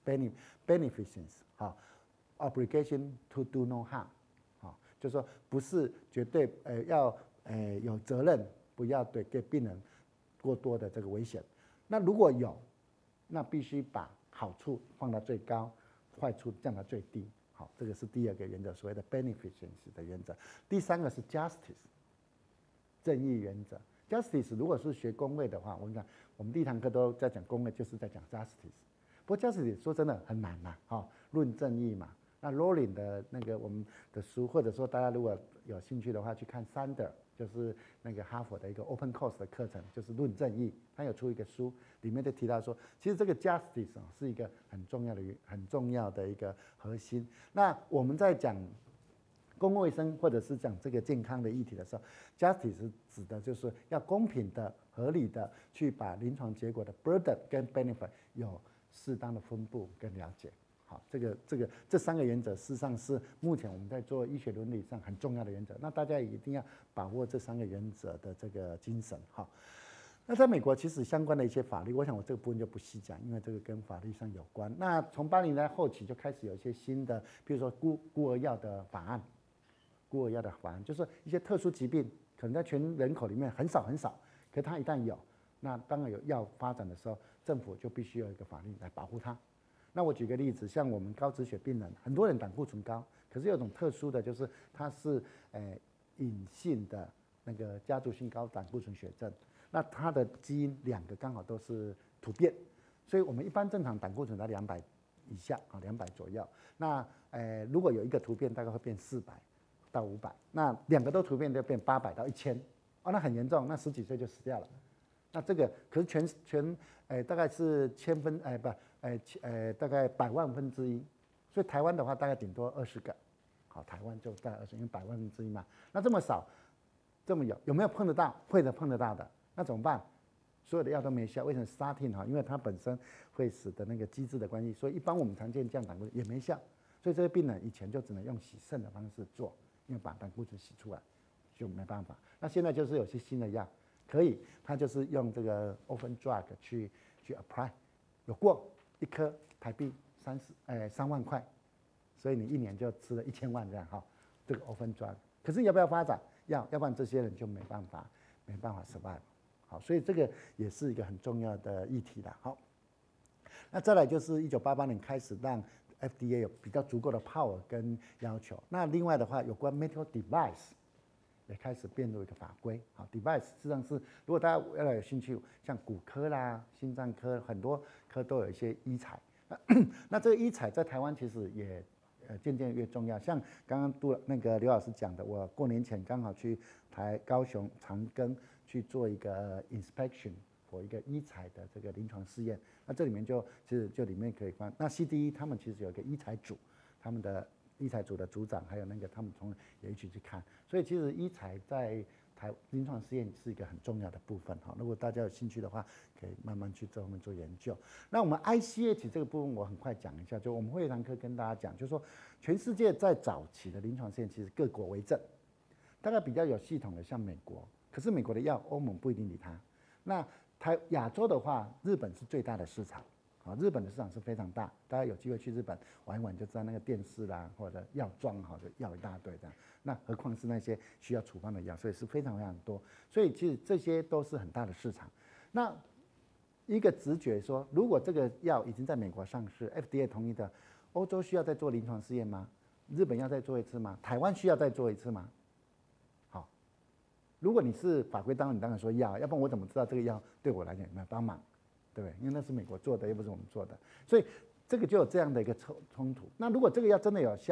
beneficence。好 ，obligation to do no harm。就是说，不是绝对呃要呃有责任，不要对给病人过多的这个危险。那如果有，那必须把好处放到最高，坏处降到最低。好，这个是第二个原则，所谓的 beneficence 的原则。第三个是 justice， 正义原则。justice 如果是学公卫的话，我们讲我们第一堂课都在讲公卫，就是在讲 justice。不过 justice 说真的很难呐，哈，论正义嘛。那 Rowling 的那个我们的书，或者说大家如果有兴趣的话，去看 Sander， 就是那个哈佛的一个 Open Course 的课程，就是论正义，他有出一个书，里面就提到说，其实这个 justice 啊是一个很重要的、很重要的一个核心。那我们在讲公共卫生或者是讲这个健康的议题的时候 ，justice 指的就是要公平的、合理的去把临床结果的 burden 跟 benefit 有适当的分布跟了解。好，这个这个这三个原则，事实上是目前我们在做医学伦理上很重要的原则。那大家也一定要把握这三个原则的这个精神。好，那在美国其实相关的一些法律，我想我这个部分就不细讲，因为这个跟法律上有关。那从八零年代后期就开始有一些新的，比如说孤孤儿药的法案，孤儿药的法案就是说一些特殊疾病，可能在全人口里面很少很少，可是它一旦有，那当然有药发展的时候，政府就必须有一个法律来保护它。那我举个例子，像我们高脂血病人，很多人胆固醇高，可是有种特殊的就是它是呃隐性的那个家族性高胆固醇血症，那它的基因两个刚好都是突变，所以我们一般正常胆固醇在两百以下啊，两百左右。那呃如果有一个突变，大概会变四百到五百，那两个都突变就变八百到一千，哦，那很严重，那十几岁就死掉了。那这个可是全全呃大概是千分呃不呃呃大概百万分之一，所以台湾的话大概顶多二十个，好，台湾就大概二十，因为百万分之一嘛，那这么少，这么有有没有碰得到？会的，碰得到的，那怎么办？所有的药都没效，为什么 statin 哈？因为它本身会使得那个机制的关系，所以一般我们常见降胆固醇也没效，所以这些病人以前就只能用洗肾的方式做，因为把胆固醇洗出来就没办法。那现在就是有些新的药。可以，他就是用这个 orphan drug 去去 apply， 有过一颗台币三十，哎三万块，所以你一年就吃了一千万这样哈，这个 orphan drug。可是要不要发展？要，要不然这些人就没办法没办法 survive。好，所以这个也是一个很重要的议题啦。好，那再来就是一九八八年开始让 F D A 有比较足够的 power 跟要求。那另外的话，有关 medical device。也开始变入一个法规，好 ，device 实际上是，如果大家要有兴趣，像骨科啦、心脏科，很多科都有一些医材。那这个医材在台湾其实也呃渐渐越重要。像刚刚杜那个刘老师讲的，我过年前刚好去台高雄长庚去做一个 inspection， for 一个医材的这个临床试验。那这里面就其实就里面可以看，那 C D E 他们其实有一个医材组，他们的医材组的组长还有那个他们从也一起去看，所以其实医材在台临床试验是一个很重要的部分哈。如果大家有兴趣的话，可以慢慢去这方面做研究。那我们 I C H 这个部分我很快讲一下，就我们会一堂课跟大家讲，就是说全世界在早期的临床试验其实各国为政，大概比较有系统的像美国，可是美国的药欧盟不一定理它。那台亚洲的话，日本是最大的市场。啊，日本的市场是非常大，大家有机会去日本玩一玩就知道，那个电视啦或者药妆哈，就药一大堆这样。那何况是那些需要处方的药，所以是非常非常多。所以其实这些都是很大的市场。那一个直觉说，如果这个药已经在美国上市 ，F D A 同意的，欧洲需要再做临床试验吗？日本要再做一次吗？台湾需要再做一次吗？好，如果你是法规单位，你当然说要，要不然我怎么知道这个药对我来讲有没有帮忙？对不对？因为那是美国做的，又不是我们做的，所以这个就有这样的一个冲冲突。那如果这个药真的有效，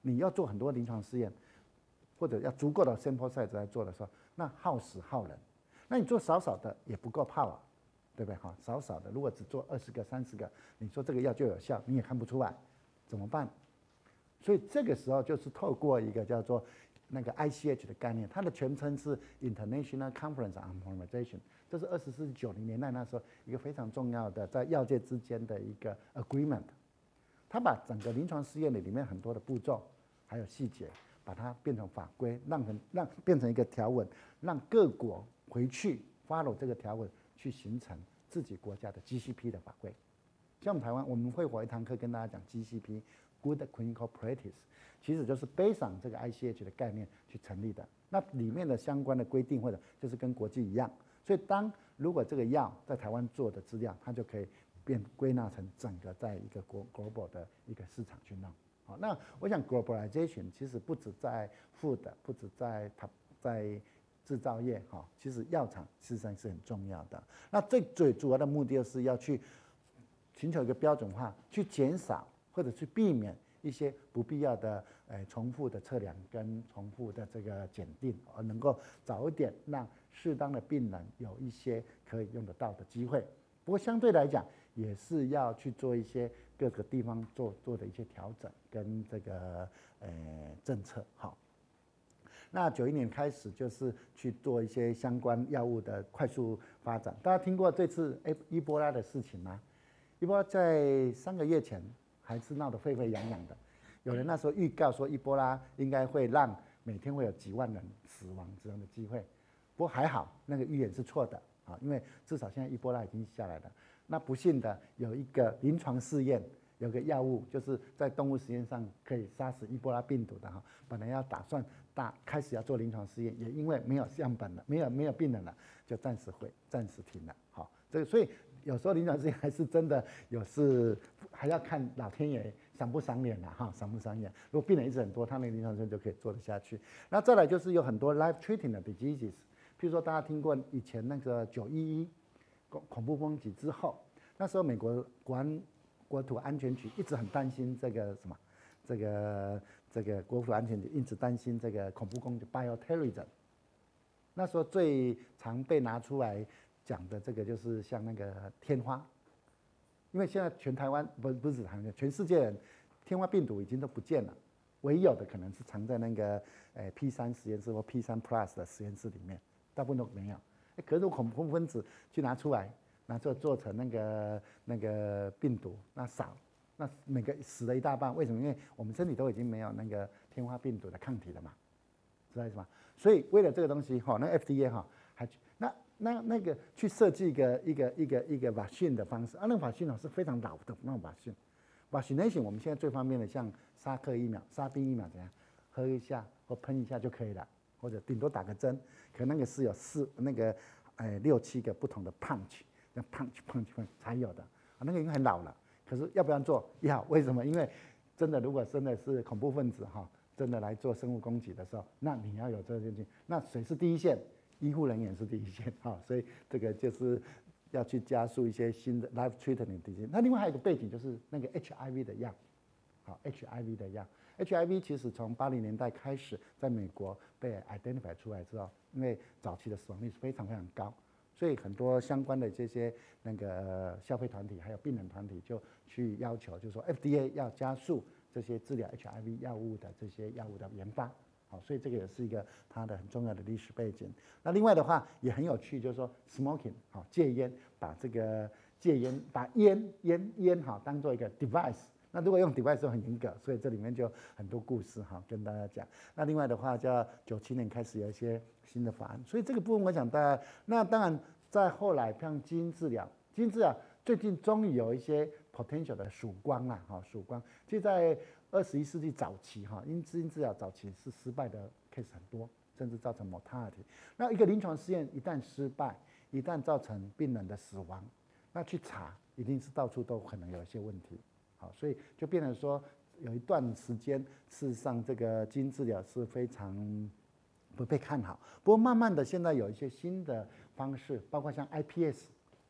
你要做很多临床试验，或者要足够的 sample size 来做的时候，那耗时耗人。那你做少少的也不够 power， 对不对？哈，少少的，如果只做二十个、三十个，你说这个药就有效，你也看不出来，怎么办？所以这个时候就是透过一个叫做那个 I C H 的概念，它的全称是 International Conference on Harmonization， 这是二十世纪九零年代那时候一个非常重要的在药界之间的一个 agreement。它把整个临床试验的里面很多的步骤还有细节，把它变成法规，让成让变成一个条文，让各国回去 follow 这个条文，去形成自己国家的 G C P 的法规。像我们台湾，我们会有一堂课跟大家讲 G C P。Good Clinical Practice， 其实就是 based on 这个 I C H 的概念去成立的。那里面的相关的规定或者就是跟国际一样，所以当如果这个药在台湾做的资料，它就可以变归纳成整个在一个国 global 的一个市场去弄。好，那我想 globalization 其实不止在 food， 不止在它在制造业哈，其实药厂事实上是很重要的。那最最主要的目的就是要去寻求一个标准化，去减少。或者去避免一些不必要的呃重复的测量跟重复的这个检定，而能够早一点让适当的病人有一些可以用得到的机会。不过相对来讲，也是要去做一些各个地方做做的一些调整跟这个呃政策。好，那九一年开始就是去做一些相关药物的快速发展。大家听过这次伊波拉的事情吗？伊波拉在三个月前。还是闹得沸沸扬扬的，有人那时候预告说，伊波拉应该会让每天会有几万人死亡这样的机会。不过还好，那个预言是错的啊，因为至少现在伊波拉已经下来了。那不幸的有一个临床试验，有个药物就是在动物实验上可以杀死伊波拉病毒的哈，本来要打算大开始要做临床试验，也因为没有样本了，没有没有病人了，就暂时会暂时停了。好，这个所以。有时候临床试验还是真的有是还要看老天爷赏不赏脸啦哈，赏不赏脸。如果病人一直很多，他那个临床试验就可以做得下去。那再来就是有很多 life threatening 的 diseases， 譬如说大家听过以前那个九一一恐恐怖攻击之后，那时候美国国安国土安全局一直很担心这个什么，这个这个国土安全局一直担心这个恐怖攻击 bioterrorism。那时候最常被拿出来。讲的这个就是像那个天花，因为现在全台湾不不是台湾，全世界人天花病毒已经都不见了，唯有的可能是藏在那个呃 P 三实验室或 P 三 Plus 的实验室里面，大部分都没有。可是恐怖分子去拿出来，拿出来做成那个那个病毒，那少，那每个死了一大半，为什么？因为我们身体都已经没有那个天花病毒的抗体了嘛，知道意思吗？所以为了这个东西哈，那 F D A 哈还那。那那个去设计一个一个一个一个 vaccine 的方式啊，那个 vaccine 是非常老的那种 vaccine。vaccination 我们现在最方便的像沙克疫苗、沙宾疫苗怎样，喝一下或喷一下就可以了，或者顶多打个针。可那个是有四那个呃六七个不同的 punch， 那 punch punch punch 才有的啊，那个已经很老了。可是要不要做？要，为什么？因为真的如果真的是恐怖分子哈，真的来做生物攻击的时候，那你要有这个进去，那谁是第一线？医护人员是第一线，哈，所以这个就是要去加速一些新的 life treatment 的。那另外还有一个背景就是那个 H I V 的药，好 ，H I V 的药 ，H I V 其实从八零年代开始在美国被 identify 出来之后，因为早期的死亡率是非常非常高，所以很多相关的这些那个消费团体还有病人团体就去要求，就是说 F D A 要加速这些治疗 H I V 药物的这些药物的研发。好，所以这个也是一个它的很重要的历史背景。那另外的话也很有趣，就是说 smoking 好戒烟，把这个戒烟把烟烟烟哈当做一个 device。那如果用 device 就很严格，所以这里面就很多故事哈跟大家讲。那另外的话，叫九七年开始有一些新的法案，所以这个部分我想大家，那当然在后来像基因治疗，基因治疗最近终于有一些 potential 的曙光啊，哈曙光，就在。二十一世纪早期，哈，因基因治疗早期是失败的 case 很多，甚至造成 mortality。那一个临床试验一旦失败，一旦造成病人的死亡，那去查一定是到处都可能有一些问题。好，所以就变成说有一段时间，事实上这个基因治疗是非常不被看好。不过慢慢的，现在有一些新的方式，包括像 I P S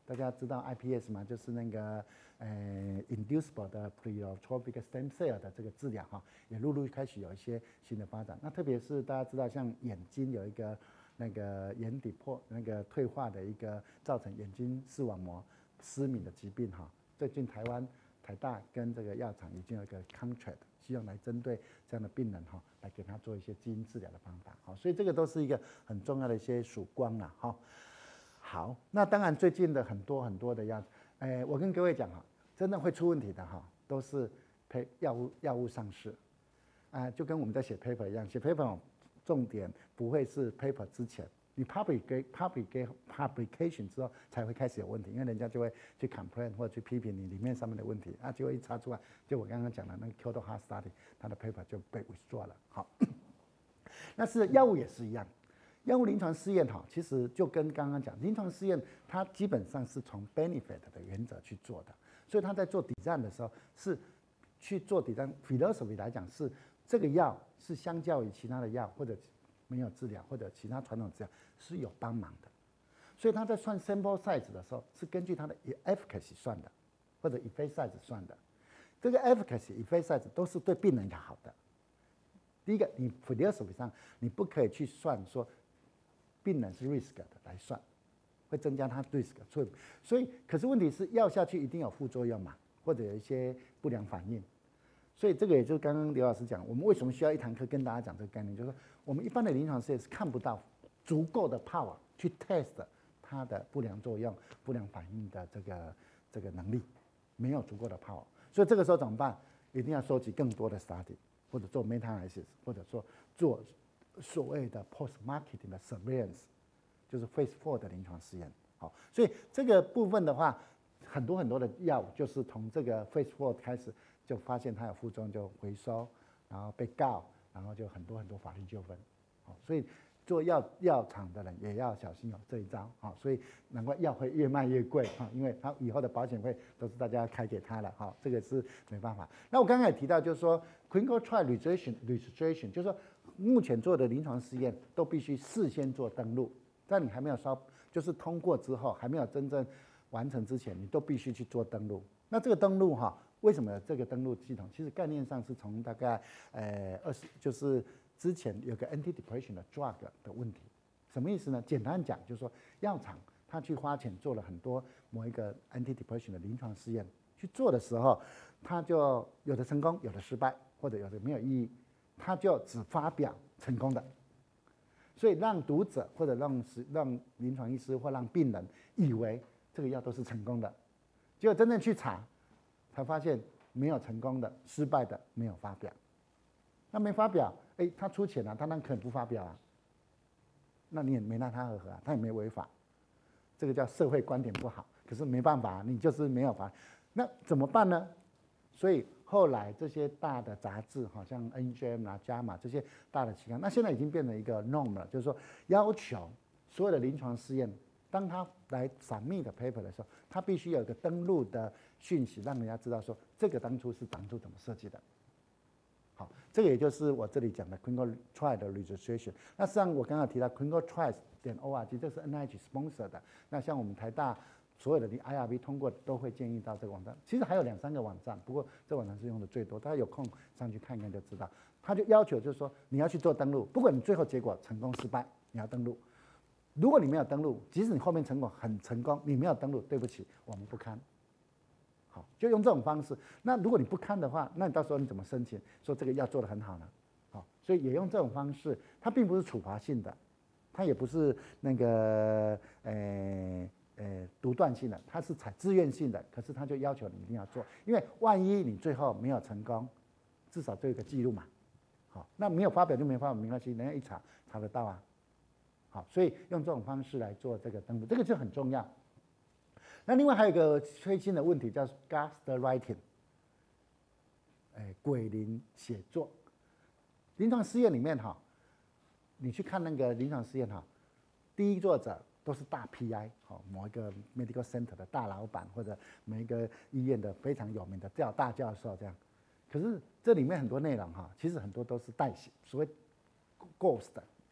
大家知道 I P S 吗？就是那个呃 inducible 的 pleiotropic stem cell 的这个治疗哈，也陆陆开始有一些新的发展。那特别是大家知道，像眼睛有一个那个眼底破那个退化的一个造成眼睛视网膜失明的疾病哈，最近台湾台大跟这个药厂已经有一个 contract， 希望来针对这样的病人哈，来给他做一些基因治疗的方法。好，所以这个都是一个很重要的一些曙光啦哈。好，那当然最近的很多很多的药，哎，我跟各位讲哈，真的会出问题的哈，都是药物药物上市，啊、呃，就跟我们在写 paper 一样，写 paper 重点不会是 paper 之前，你 public public publication 之后才会开始有问题，因为人家就会去 complain 或者去批评你里面上面的问题，啊，结果一查出来，就我刚刚讲的那个 Kyoto Heart Study， 它的 paper 就被 withdraw 了。好，那是药物也是一样。药物临床试验哈，其实就跟刚刚讲，临床试验它基本上是从 benefit 的原则去做的，所以他在做 design 的时候是去做 design philosophy 来讲是这个药是相较于其他的药或者没有治疗或者其他传统治疗是有帮忙的，所以他在算 sample size 的时候是根据它的 efficacy 算的，或者 effect size 算的，这个 efficacy effect size 都是对病人好的。第一个，你 philosophy 上你不可以去算说病人是 risk 的来算，会增加他 risk， 所以所以可是问题是药下去一定有副作用嘛，或者有一些不良反应，所以这个也就是刚刚刘老师讲，我们为什么需要一堂课跟大家讲这个概念，就是说我们一般的临床试验是看不到足够的 power 去 test 它的不良作用、不良反应的这个这个能力，没有足够的 power， 所以这个时候怎么办？一定要收集更多的 study， 或者做 meta analysis， 或者说做所谓的 post marketing 的 surveillance， 就是 phase four 的临床试验。好，所以这个部分的话，很多很多的药就是从这个 phase four 开始就发现它有副作用就回收，然后被告，然后就很多很多法律纠纷。好，所以做药药厂的人也要小心有这一招。好，所以难怪药会越卖越贵哈，因为它以后的保险费都是大家开给他了。好，这个是没办法。那我刚刚也提到，就是说 clinical trial registration registration， 就是说目前做的临床试验都必须事先做登录，在你还没有烧，就是通过之后还没有真正完成之前，你都必须去做登录。那这个登录哈，为什么这个登录系统？其实概念上是从大概呃二十，就是之前有个 antidepressant 的 drug 的问题，什么意思呢？简单讲就是说，药厂他去花钱做了很多某一个 antidepressant 的临床试验，去做的时候，他就有的成功，有的失败，或者有的没有意义。他就只发表成功的，所以让读者或者让让临床医师或让病人以为这个药都是成功的，结果真正去查，才发现没有成功的，失败的没有发表。那没发表，哎，他出钱了、啊，他那可能不发表啊，那你也没奈他何何啊，他也没违法，这个叫社会观点不好。可是没办法，你就是没有法，那怎么办呢？所以后来这些大的杂志，好像 N J M 啊、JAMA 这些大的期刊，那现在已经变成一个 norm 了，就是说要求所有的临床试验，当他来 submit 的 paper 的时候，他必须有一个登录的讯息，让人家知道说这个当初是当初怎么设计的。好，这个也就是我这里讲的 clinical trial 的 registration。那实际上我刚刚提到 clinical trials 点 org， 这是 N I H sponsor 的。那像我们台大所有的 I R B 通过都会建议到这个网站，其实还有两三个网站，不过这网站是用的最多，大家有空上去看一看就知道。他就要求就是说你要去做登录，不管你最后结果成功失败，你要登录。如果你没有登录，即使你后面成果很成功，你没有登录，对不起，我们不看。好，就用这种方式。那如果你不看的话，那你到时候你怎么申请说这个药做得很好呢？好，所以也用这种方式，它并不是处罚性的，它也不是那个呃。呃，独断性的，它是采自愿性的，可是它就要求你一定要做，因为万一你最后没有成功，至少做一个记录嘛。好，那没有发表就没发表没关系，人家一查查得到啊。好，所以用这种方式来做这个登录，这个就很重要。那另外还有一个最新的问题叫 Gaster writing， 哎，鬼灵写作。临床试验里面哈，你去看那个临床试验哈，第一作者都是大 P I， 好，某一个 medical center 的大老板或者每一个医院的非常有名的教大教授这样。可是这里面很多内容哈，其实很多都是代写，所谓 ghost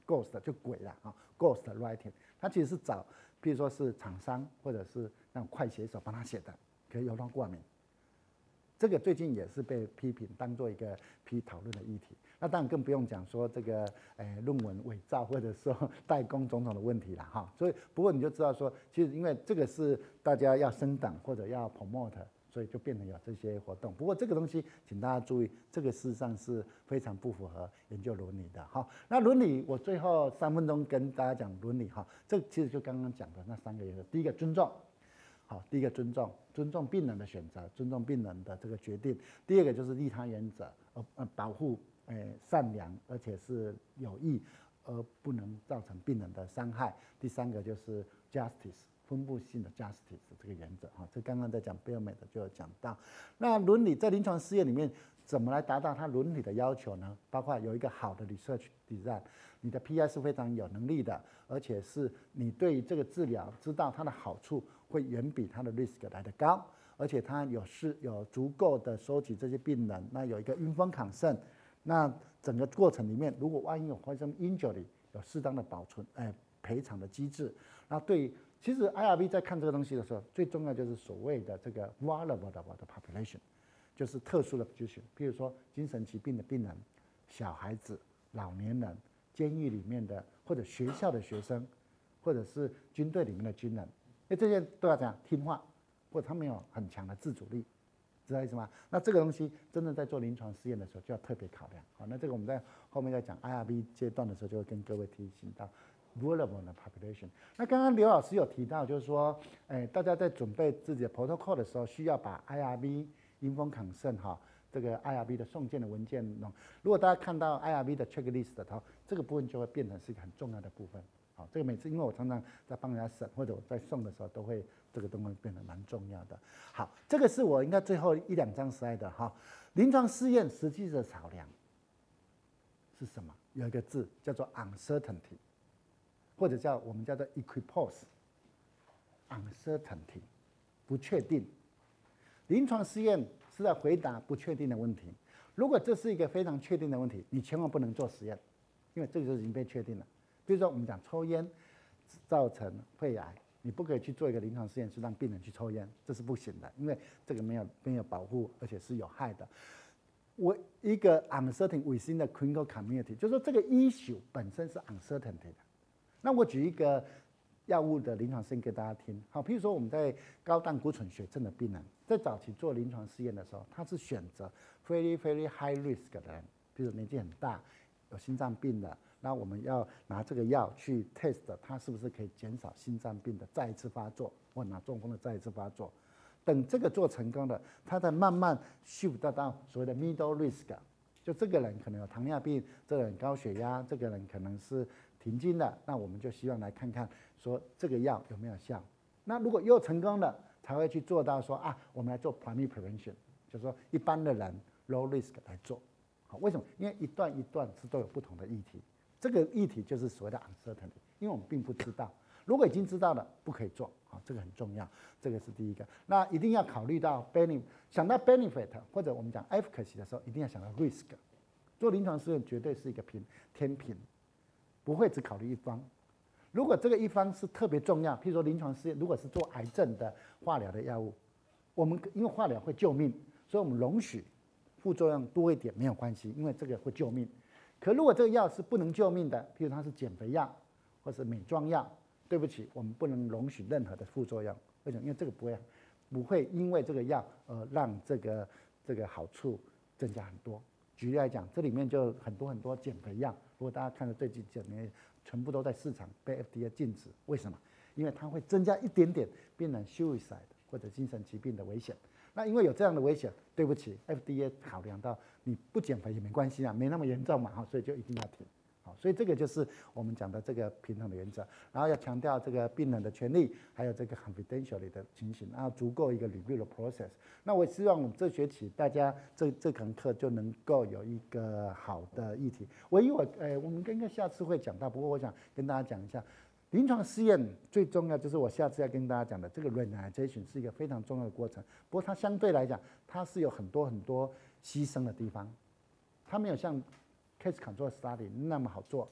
ghost 就鬼了啊 ，ghost writing， 它其实是找，譬如说是厂商或者是那种快写手帮他写的，可以由他冠名。这个最近也是被批评当做一个批讨论的议题。那当然更不用讲说这个呃论文伪造或者说代工种种的问题了哈。所以不过你就知道说，其实因为这个是大家要升档或者要 promote， 所以就变成有这些活动。不过这个东西请大家注意，这个事实上是非常不符合研究伦理的哈。那伦理我最后三分钟跟大家讲伦理哈，这其实就刚刚讲的那三个原则。第一个尊重。好，第一个尊重，尊重病人的选择，尊重病人的这个决定。第二个就是利他原则，呃呃，保护呃善良，而且是有益，而不能造成病人的伤害。第三个就是 justice， 分布性的 justice 这个原则哈，这刚刚在讲 Bellman 的就有讲到。那伦理在临床试验里面怎么来达到它伦理的要求呢？包括有一个好的 research design， 你的 P I 是非常有能力的，而且是你对这个治疗知道它的好处。会远比它的 risk 来得高，而且它有是有足够的收集这些病人，那有一个晕风抗肾，那整个过程里面，如果万一有发生 injury， 有适当的保存，哎，赔偿的机制。那对，其实 I R B 在看这个东西的时候，最重要就是所谓的这个 vulnerable 的 population， 就是特殊的族群，譬如说精神疾病的病人、小孩子、老年人、监狱里面的或者学校的学生，或者是军队里面的军人。因为这些都要讲听话，或者他们有很强的自主力，知道意思吗？那这个东西真的在做临床试验的时候就要特别考量。好，那这个我们在后面在讲 I R B 阶段的时候就会跟各位提醒到 vulnerable 的 population。那刚刚刘老师有提到，就是说，哎，大家在准备自己的 protocol 的时候，需要把 I R B 阴风抗肾哈这个 I R B 的送件的文件弄。如果大家看到 I R B 的 checklist 的话，这个部分就会变成是一个很重要的部分。好，这个每次因为我常常在帮人家审或者我在送的时候，都会这个东西变得蛮重要的。好，这个是我应该最后一两张 slide 的哈。临床试验实际的考量是什么？有一个字叫做 uncertainty， 或者叫我们叫做 equipoise。uncertainty， 不确定。临床试验是在回答不确定的问题。如果这是一个非常确定的问题，你千万不能做实验，因为这个就已经被确定了。比如说，我们讲抽烟造成肺癌，你不可以去做一个临床试验，是让病人去抽烟，这是不行的，因为这个没有没有保护，而且是有害的。我一个 uncertain within the clinical community， 就是说这个 issue 本身是 uncertainty 的。那我举一个药物的临床试验给大家听。好，譬如说我们在高胆固醇血症的病人，在早期做临床试验的时候，他是选择 very very high risk 的人，比如年纪很大，有心脏病的。那我们要拿这个药去 test 它是不是可以减少心脏病的再一次发作，或拿中风的再一次发作。等这个做成功了，它再慢慢 shift 到所谓的 middle risk， 就这个人可能有糖尿病，这个人高血压，这个人可能是停经的，那我们就希望来看看说这个药有没有效。那如果又成功了，才会去做到说啊，我们来做 primary prevention， 就是说一般的人 low risk 来做。好，为什么？因为一段一段是都有不同的议题。这个议题就是所谓的 uncertainty， 因为我们并不知道。如果已经知道了，不可以做，好，这个很重要，这个是第一个。那一定要考虑到 benefit， 想到 benefit 或者我们讲 efficacy 的时候，一定要想到 risk。做临床试验绝对是一个平天平，不会只考虑一方。如果这个一方是特别重要，譬如说临床试验，如果是做癌症的化疗的药物，我们因为化疗会救命，所以我们容许副作用多一点没有关系，因为这个会救命。可如果这个药是不能救命的，譬如它是减肥药或是美妆药，对不起，我们不能容许任何的副作用。为什么？因为这个不会不会因为这个药而让这个这个好处增加很多。举例来讲，这里面就很多很多减肥药，如果大家看到最近几年，全部都在市场被 F D A 禁止。为什么？因为它会增加一点点病人 suicide 或者精神疾病的危险。那因为有这样的危险，对不起 ，F D A 考量到你不减肥也没关系啊，没那么严重嘛，哈，所以就一定要停。好，所以这个就是我们讲的这个平衡的原则，然后要强调这个病人的权利，还有这个 confidentiality 的情形，然后足够一个 review 的 process。那我希望我们这学期大家这这堂课就能够有一个好的议题。唯一我呃，我们应该下次会讲到，不过我想跟大家讲一下。临床试验最重要就是我下次要跟大家讲的，这个 randomization 是一个非常重要的过程。不过它相对来讲，它是有很多很多牺牲的地方，它没有像 case control study 那么好做。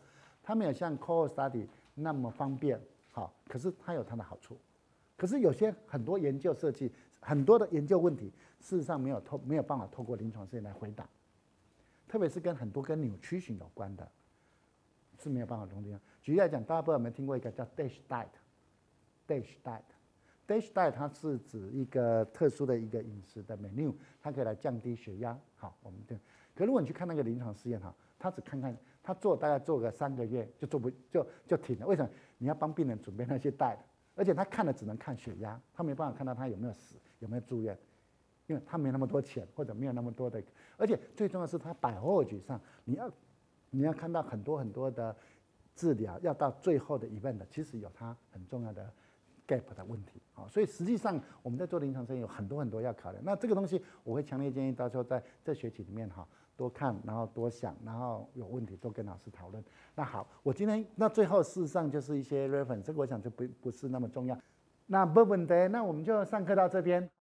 它没有像 cohort study 那么方便，好，可是它有它的好处。可是有些很多研究设计，很多的研究问题，事实上没有透没有办法透过临床试验来回答，特别是跟很多跟nutrition有关的，是没有办法通过。举例来讲，大家不知道有没有听过一个叫 DASH diet，DASH diet。DASH diet 它是指一个特殊的一个饮食的 menu， 它可以来降低血压。好，我们就，可如果你去看那个临床试验哈，他只看看他做大概做个三个月就做不就就停了。为什么？你要帮病人准备那些 diet， 而且他看的只能看血压，他没办法看到他有没有死，有没有住院，因为他没那么多钱或者没有那么多的，而且最重要的是他biology上你要你要看到很多很多的治疗，要到最后的 event， 其实有它很重要的 gap 的问题，好，所以实际上我们在做临床实验有很多很多要考量。那这个东西我会强烈建议到时候在这学期里面哈多看，然后多想，然后有问题多跟老师讨论。那好，我今天那最后事实上就是一些 reference， 这个我想就不不是那么重要。那没问题，那我们就上课到这边。